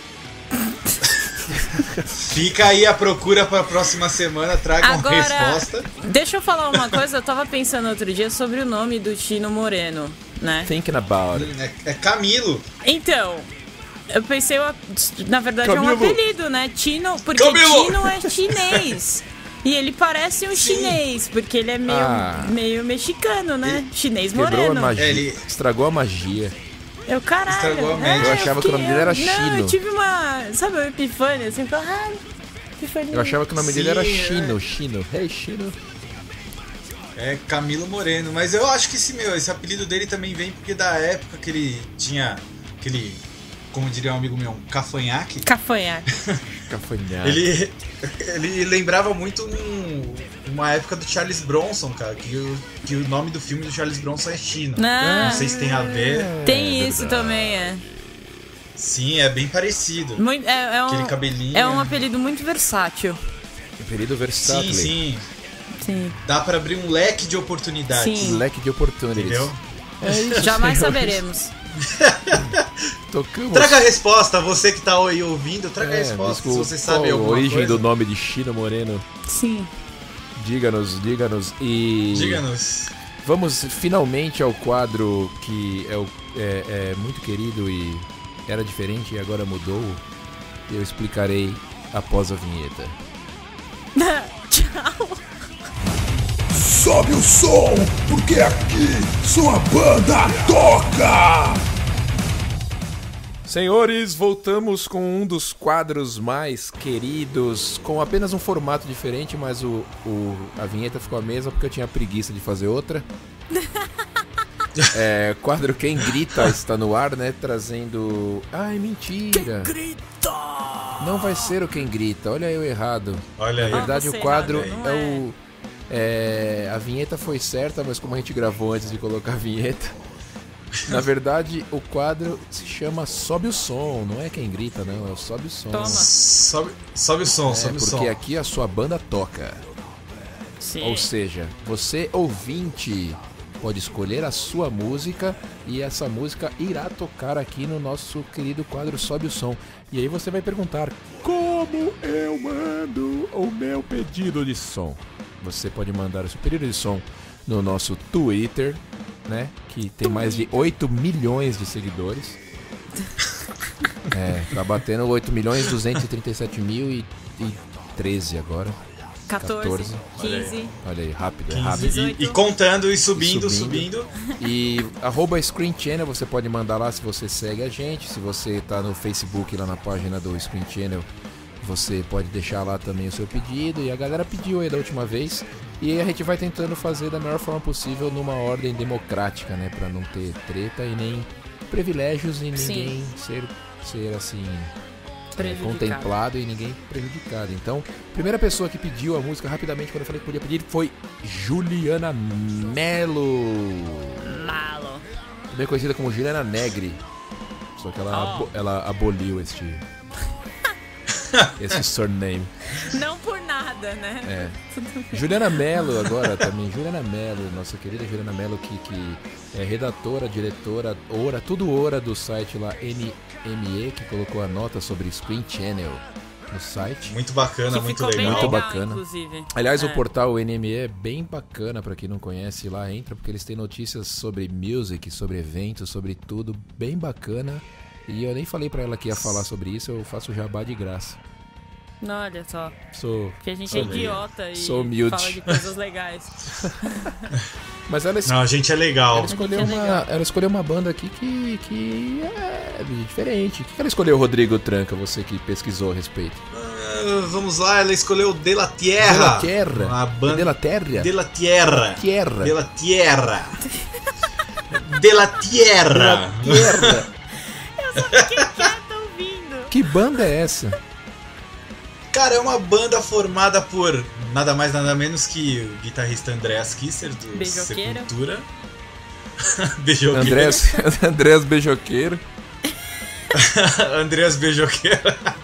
Fica aí a procura pra próxima semana, tragam Agora, a resposta. deixa eu falar uma coisa. Eu tava pensando outro dia sobre o nome do Chino Moreno, né? Thinking about it. É, é Camilo. Então, eu pensei, na verdade é um Camilo. apelido, né? Chino, porque Camilo. Chino é chinês. E ele parece um Sim. chinês, porque ele é meio, Ah. meio mexicano, né? Chinês Quebrou a moreno. magia. É, ele- Estragou a magia. Eu, caralho. Estragou a é, média. Eu achava que o nome dele era eu- Não, Chino. eu tive uma, sabe, uma epifânia, assim, caralho. Epifânia. Eu achava que o nome Sim, dele era é. Chino, Chino. Hey, Chino. É Camilo Moreno. Mas eu acho que esse, meu, esse apelido dele também vem porque da época que ele tinha aquele, como diria um amigo meu, um cafanhaque. Cafanhaque. Cafanhado. Ele, ele lembrava muito um- uma época do Charles Bronson, cara. Que o, que o nome do filme do Charles Bronson é Chino. Não. Não sei se tem a ver. Tem É isso verdade. também, é. Sim, é bem parecido. Muito, é, é um, Aquele cabelinho. é um apelido muito versátil. Apelido versátil. Sim, sim. Sim. Dá pra abrir um leque de oportunidades. Sim. Leque de oportunidades. Entendeu? É isso, Jamais senhores. saberemos. Tocamos. Traga a resposta, você que tá aí ouvindo, traga a É, resposta. desculpa, Se você sabe qual a alguma origem coisa, do nome de Chino Moreno. Sim. Diga-nos, diga-nos. E diga-nos. vamos finalmente ao quadro que é, o- é- é muito querido e era diferente e agora mudou. Eu explicarei após a vinheta. Tchau. Sobe o som, porque aqui sua banda toca! Senhores, voltamos com um dos quadros mais queridos, com apenas um formato diferente, mas o, o- a vinheta ficou a mesma porque eu tinha preguiça de fazer outra. É, quadro Quem Grita está no ar, né? Trazendo. Ai, mentira! Não vai ser o Quem Grita, olha eu errado. Olha aí. Na verdade, Ah, o você quadro errado, não é o. é, a vinheta foi certa, mas como a gente gravou antes de colocar a vinheta. Na verdade, o quadro se chama Sobe o Som, não é Quem Grita, não, é o Sobe o Som. Toma. Sobe, sobe o som, É, sobe o porque som. aqui a sua banda toca. Sim. Ou seja, você ouvinte pode escolher a sua música e essa música irá tocar aqui no nosso querido quadro Sobe o Som. E aí você vai perguntar: como eu mando o meu pedido de som? Você pode mandar o seu pedido de som no nosso Twitter, né? Que tem mais de oito milhões de seguidores. É, tá batendo oito milhões duzentos e trinta e sete mil e treze agora. quatorze, Olha aí. quinze. Olha aí, rápido, é quinze. rápido. dezoito. E, e contando e subindo, E subindo. subindo. E arroba Screen Channel, você pode mandar lá se você segue a gente. Se você tá no Facebook, lá na página do Screen Channel, você pode deixar lá também o seu pedido. E a galera pediu aí da última vez. E aí a gente vai tentando fazer da melhor forma possível numa ordem democrática, né? Pra não ter treta e nem privilégios e Sim. ninguém ser, ser assim... é, Prejudicado. contemplado e ninguém prejudicado. Então, a primeira pessoa que pediu a música rapidamente quando eu falei que podia pedir foi Juliana Mello, Malo. também conhecida como Juliana Negri, só que ela, Oh. abo- ela aboliu este esse surname. Não por nada, né? É. Juliana Mello agora também, Juliana Mello, nossa querida Juliana Mello, que, que é redatora, diretora, ora, tudo ora do site lá N M E, que colocou a nota sobre Screen Channel no site. Muito bacana, Que muito ficou bem legal. Muito legal, bacana. inclusive. Aliás, É. o portal N M E é bem bacana, pra quem não conhece, lá entra, porque eles têm notícias sobre music, sobre eventos, sobre tudo, bem bacana. E eu nem falei pra ela que ia falar sobre isso, eu faço jabá de graça. Não, olha só. Sou... Porque a gente é Olha aí. idiota e Sou humilde. fala de coisas legais. Mas ela, es- Não, a gente é legal. ela, escolheu é uma, legal. ela escolheu uma banda aqui que, que é diferente. O que ela escolheu, Rodrigo Tranca, você que pesquisou a respeito? Uh, vamos lá, ela escolheu De La Tierra. De La Tierra. A banda... De La Terra. De La Tierra. Tierra. De La Tierra. De La Tierra. Tierra. Eu só fiquei quieta ouvindo. Que banda é essa? Cara, é uma banda formada por nada mais nada menos que o guitarrista Andreas Kisser do Beijoqueiro. Sepultura. Beijoqueiro. Andrés, Andrés Beijoqueiro. Andreas Beijoqueiro.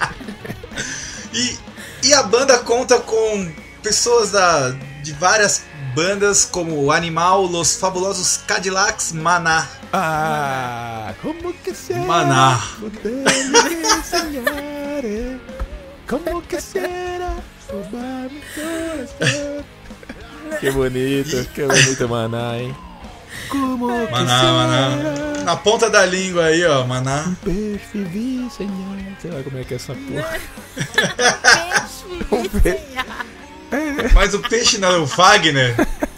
e, e a banda conta com pessoas da, de várias bandas como Animal, Los Fabulosos Cadillacs, Maná. Ah, como que será? Maná. Como que será? Que bonito, que bonito Maná, hein? Como que Maná, será? Maná. Na ponta da língua aí, ó, Maná. Um peixe vi, senhor. Sei lá como é que é essa porra. Peixe, vizinha. Mas o peixe não é o Fagner.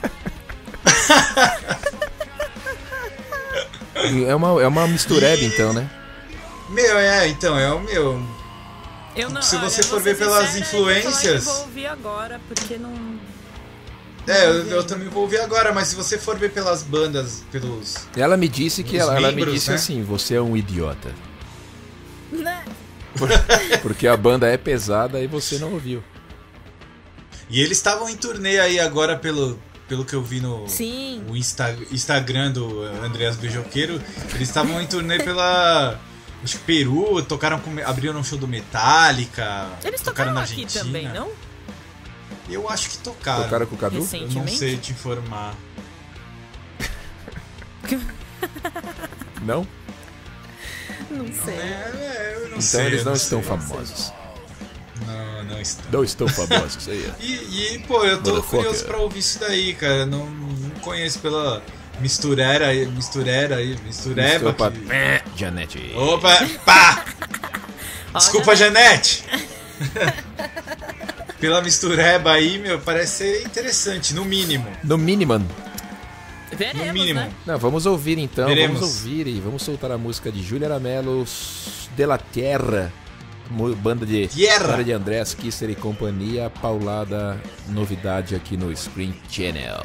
É uma, é uma mistureba, E- então, né? Meu, é, então, é o meu. Eu não, Se olha, você eu for vou ver ser pelas sincera, eu ia falar que influências- Eu vou ouvir agora, porque não... É, eu, eu também vou ouvir agora, mas se você for ver pelas bandas, pelos. Ela me disse que Os ela, ela me membros, disse né? assim, você é um idiota. Né? Porque a banda é pesada e você não ouviu. E eles estavam em turnê aí agora, pelo, pelo que eu vi no Sim. o Insta, Instagram do Andreas Beijoqueiro. Eles estavam em turnê pela. Acho que Peru, tocaram com, abriram um show do Metallica. Eles tocaram tocaram na aqui Argentina. também, não? Eu acho que tocaram. Tocaram com o Cadu? Recente. Eu não sei te informar. Não? Não sei. É, é, eu não Então sei. eles eu não, não estão sei. famosos. Não, não estão. Não estão famosos aí. ó. E, e, pô, eu tô Motherfucker. curioso pra ouvir isso daí, cara. Não, não conheço pela misturera aí, misturera aí, mistureba. Opa, que- é, Janete. Opa, pá! Desculpa, Janete! Pela mistureba aí, meu, parece ser interessante, no mínimo. No mínimo. Veremos, No mínimo. né? Não, vamos ouvir então. Veremos. Vamos ouvir e vamos soltar a música de Júlia Aramelo, De La Tierra. Mu- Banda de Tierra. banda de Andrés Kisser e companhia. Paulada novidade aqui no Screen Channel.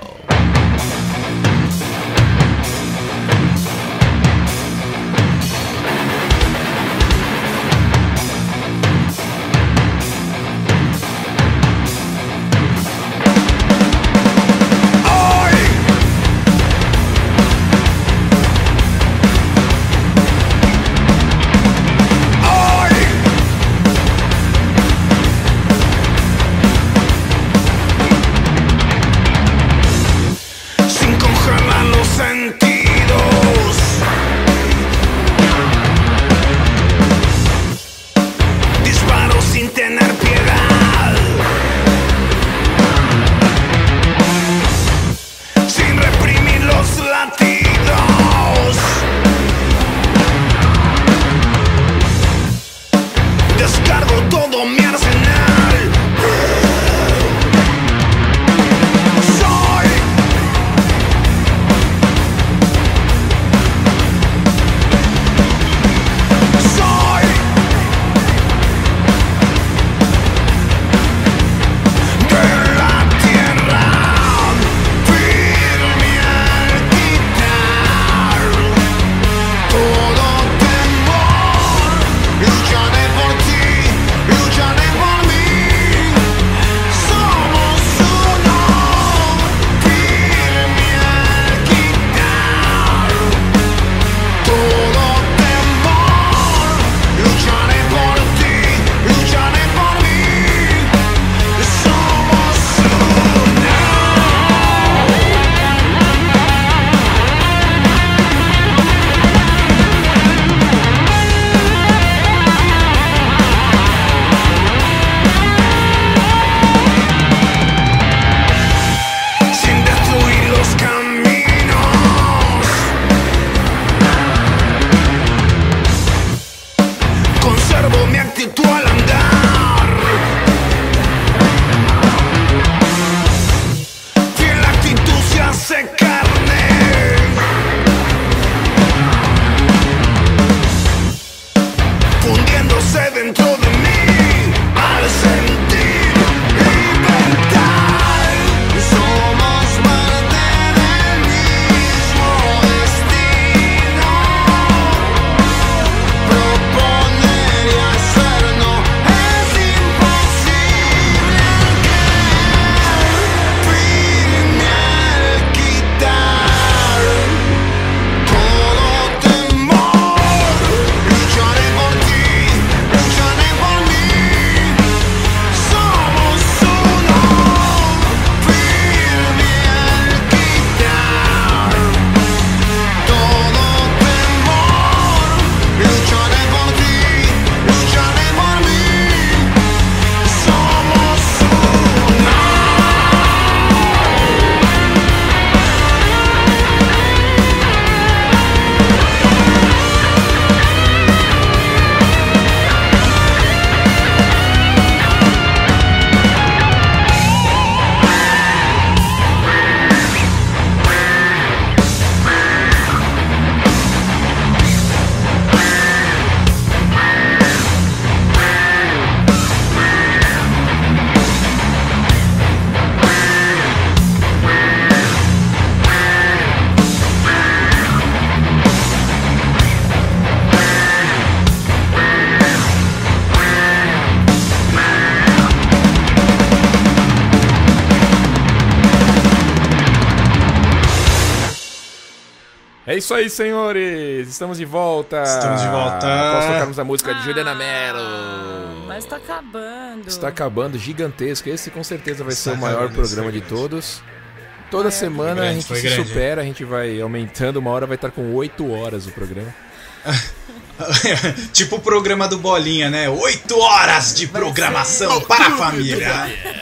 É isso aí, senhores! Estamos de volta! Estamos de volta! Posso tocarmos a música de Juliana Ah, Mello? Mas tá acabando. Está acabando, gigantesco. Esse com certeza vai Está ser o maior acabando, programa isso de foi grande. todos. Toda É, semana foi grande, a gente foi se grande. supera, a gente vai aumentando. Uma hora vai estar com oito horas o programa. Tipo o programa do Bolinha, né? Oito horas de programação para a família.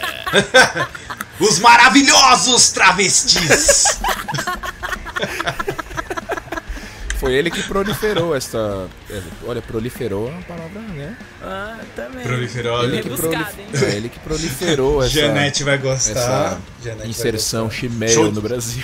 Os maravilhosos travestis. Foi ele que proliferou essa. Olha, proliferou é uma palavra, né? Ah, também. Proliferou. Ele que, Rebuscado, prolif... hein? é, ele que proliferou essa, Janete vai gostar. essa Janete vai inserção gostar. Chimail Show- no Brasil.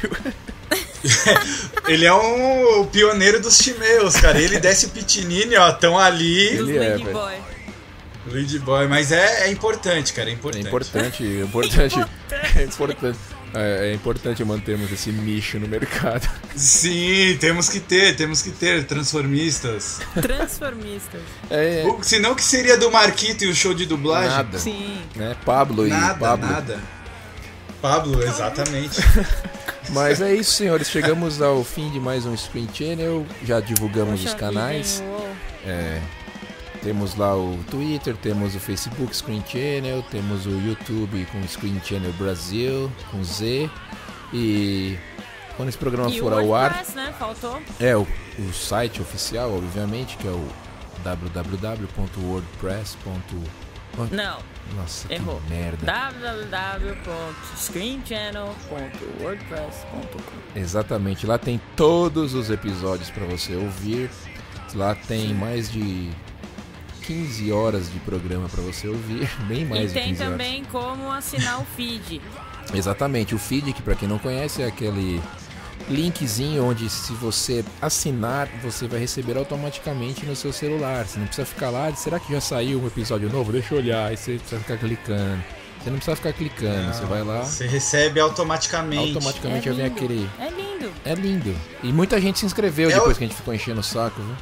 Ele é um, o pioneiro dos chimeus, cara. Ele desce o pitinini, ó, tão ali. Dos Ele é, Lady velho. Boy. Lead Boy, mas é, é importante, cara. É É importante. importante, é importante, é importante, é, é importante mantermos esse nicho no mercado. Sim, temos que ter, temos que ter transformistas. Transformistas. É, O- Senão que seria do Marquito e o show de dublagem? nada, Sim. né? Pablo e Nada, Pablo. nada. Pablo, exatamente. Mas é isso, senhores. Chegamos ao fim de mais um Screen Channel. Já divulgamos Poxa os canais. vida, hein, uou. É, temos lá o Twitter, temos o Facebook Screen Channel, temos o YouTube com Screen Channel Brasil, com Z. E quando esse programa E for o ao ar, WordPress, né? Faltou. é o, o site oficial, obviamente, que é o w w w ponto wordpress ponto com. Não, Nossa, errou. que merda. w w w ponto screen channel ponto wordpress ponto com. Exatamente, lá tem todos os episódios para você ouvir. Lá tem mais de quinze horas de programa para você ouvir, bem mais E de tem quinze horas. também como assinar o feed. Exatamente, o feed, que para quem não conhece é aquele linkzinho onde se você assinar, você vai receber automaticamente no seu celular. Você não precisa ficar lá, será que já saiu um episódio novo? Deixa eu olhar, aí você precisa ficar clicando. Você não precisa ficar clicando, você vai lá, Você recebe automaticamente. automaticamente É já vem lindo. aquele... É lindo. É lindo. E muita gente se inscreveu É depois o- que a gente ficou enchendo o saco, viu?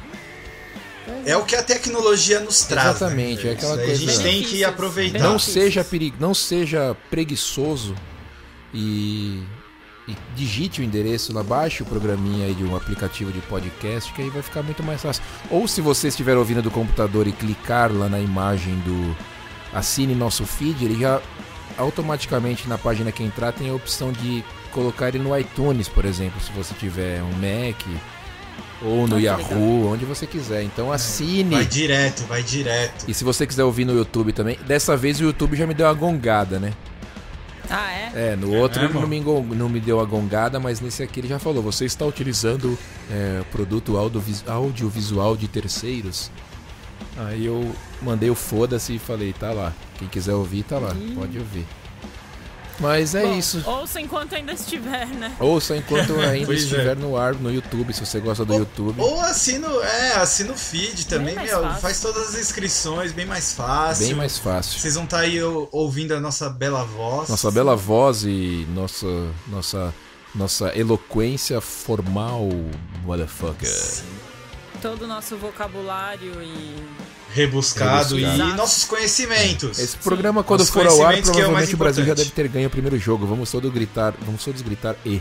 É o que a tecnologia nos traz. Exatamente, né? é aquela Isso aí A coisa- gente tem que Benefícios. aproveitar. Não Benefícios. seja perigo, não seja preguiçoso e, e digite o endereço lá, baixe o programinha aí de um aplicativo de podcast, que aí vai ficar muito mais fácil. Ou se você estiver ouvindo do computador e clicar lá na imagem do assine nosso feed, ele já automaticamente na página que entrar tem a opção de colocar ele no iTunes, por exemplo, se você tiver um Mac ou no Ah, que Yahoo, onde você quiser. Então assine. Vai direto, vai direto. E se você quiser ouvir no YouTube também, dessa vez o YouTube já me deu uma gongada, né? Ah, é? É, no outro mesmo? não me, engon- não me deu a gongada, mas nesse aqui ele já falou, você está utilizando é, produto audiovis- audiovisual de terceiros. Aí eu mandei o foda-se e falei, tá lá, quem quiser ouvir, tá lá, pode ouvir. Mas é Bom, isso. Ouça enquanto ainda estiver, né? Ouça enquanto ainda Pois é. estiver no ar, no YouTube, se você gosta do Ou- YouTube. Ou assina, o- é, assina o feed também, mais meu. fácil. Faz todas as inscrições, bem mais fácil. Bem mais fácil. Vocês vão estar aí ou- ouvindo a nossa bela voz. Nossa bela voz e nossa, nossa, nossa eloquência formal, motherfucker. Todo o nosso vocabulário e. Rebuscado, Rebuscado. e nossos conhecimentos. Esse programa, quando Os for ao ar, conhecimentos que é o mais provavelmente o Brasil já importante. deve ter ganho o primeiro jogo. Vamos todos gritar, vamos todos gritar E.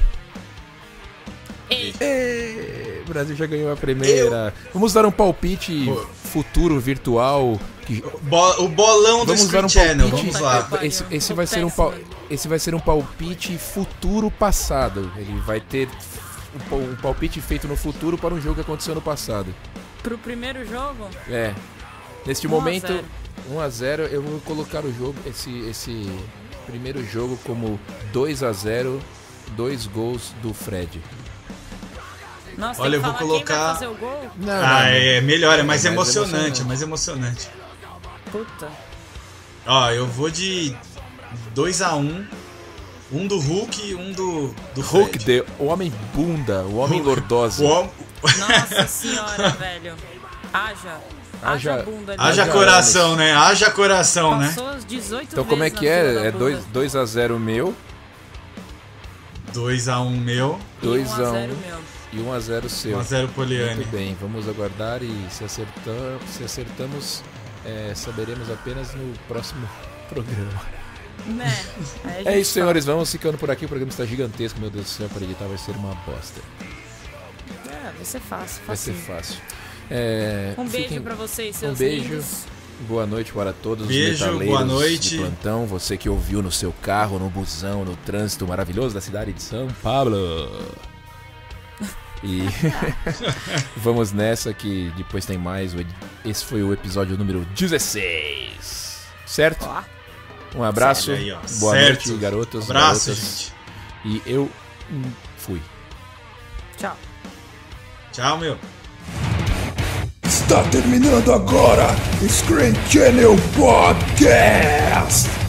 E. E! O Brasil já ganhou a primeira. Vamos dar um palpite Pô. futuro virtual. Que... Bo- o bolão do Vamos dar Screen um Channel, palpite. vamos lá. Pariu. Esse, esse Tô vai ser um péssima. pal... esse vai ser um palpite futuro passado. Ele vai ter um pal- um palpite feito no futuro para um jogo que aconteceu no passado. Pro primeiro jogo? É. Neste um a momento, zero. um a zero, eu vou colocar o jogo, esse, esse primeiro jogo como dois a zero, dois gols do Fred. Nossa, Olha, tem eu que vou falar quem colocar- vai fazer o gol? Não, Ah, não, é melhor, é mais É mais emocionante, emocionante. é mais emocionante. Puta. Ó, eu vou de dois a um. Um do Hulk e um do, do Hulk, Fred. de, o homem bunda, o homem Hulk. lordosa. O hom- Nossa senhora, velho. Haja. Haja, Haja- bunda ali. Haja Haja coração, anos. né? Haja coração, né? Passou as dezoito Então como é vezes que na fila é? da É bunda. dois a zero meu, dois a um meu, dois E um a zero um meu. e um a zero seu. um a zero Poliane. Muito bem, vamos aguardar e se, acertam, se acertamos, é, saberemos apenas no próximo programa. Né? Aí a É gente isso, senhores, vamos ficando por aqui. O programa está gigantesco, meu Deus do céu, para editar vai ser uma bosta. fala. vai ser fácil. Vai ser facinho. fácil. É, Um beijo fiquem... pra vocês, seus Um beijo. lindos. Boa noite para todos Beijo, os metaleiros boa noite. de plantão. Você que ouviu no seu carro, no busão, no trânsito maravilhoso da cidade de São Paulo. E vamos nessa que depois tem mais. Esse foi o episódio número dezesseis. Certo? Ó. Um abraço. Aí, ó. Boa Certo. noite, garotos. Abraço, garotas. gente. E eu hum, fui. Tchau. Tchau, meu. Está terminando agora Screen Channel Podcast.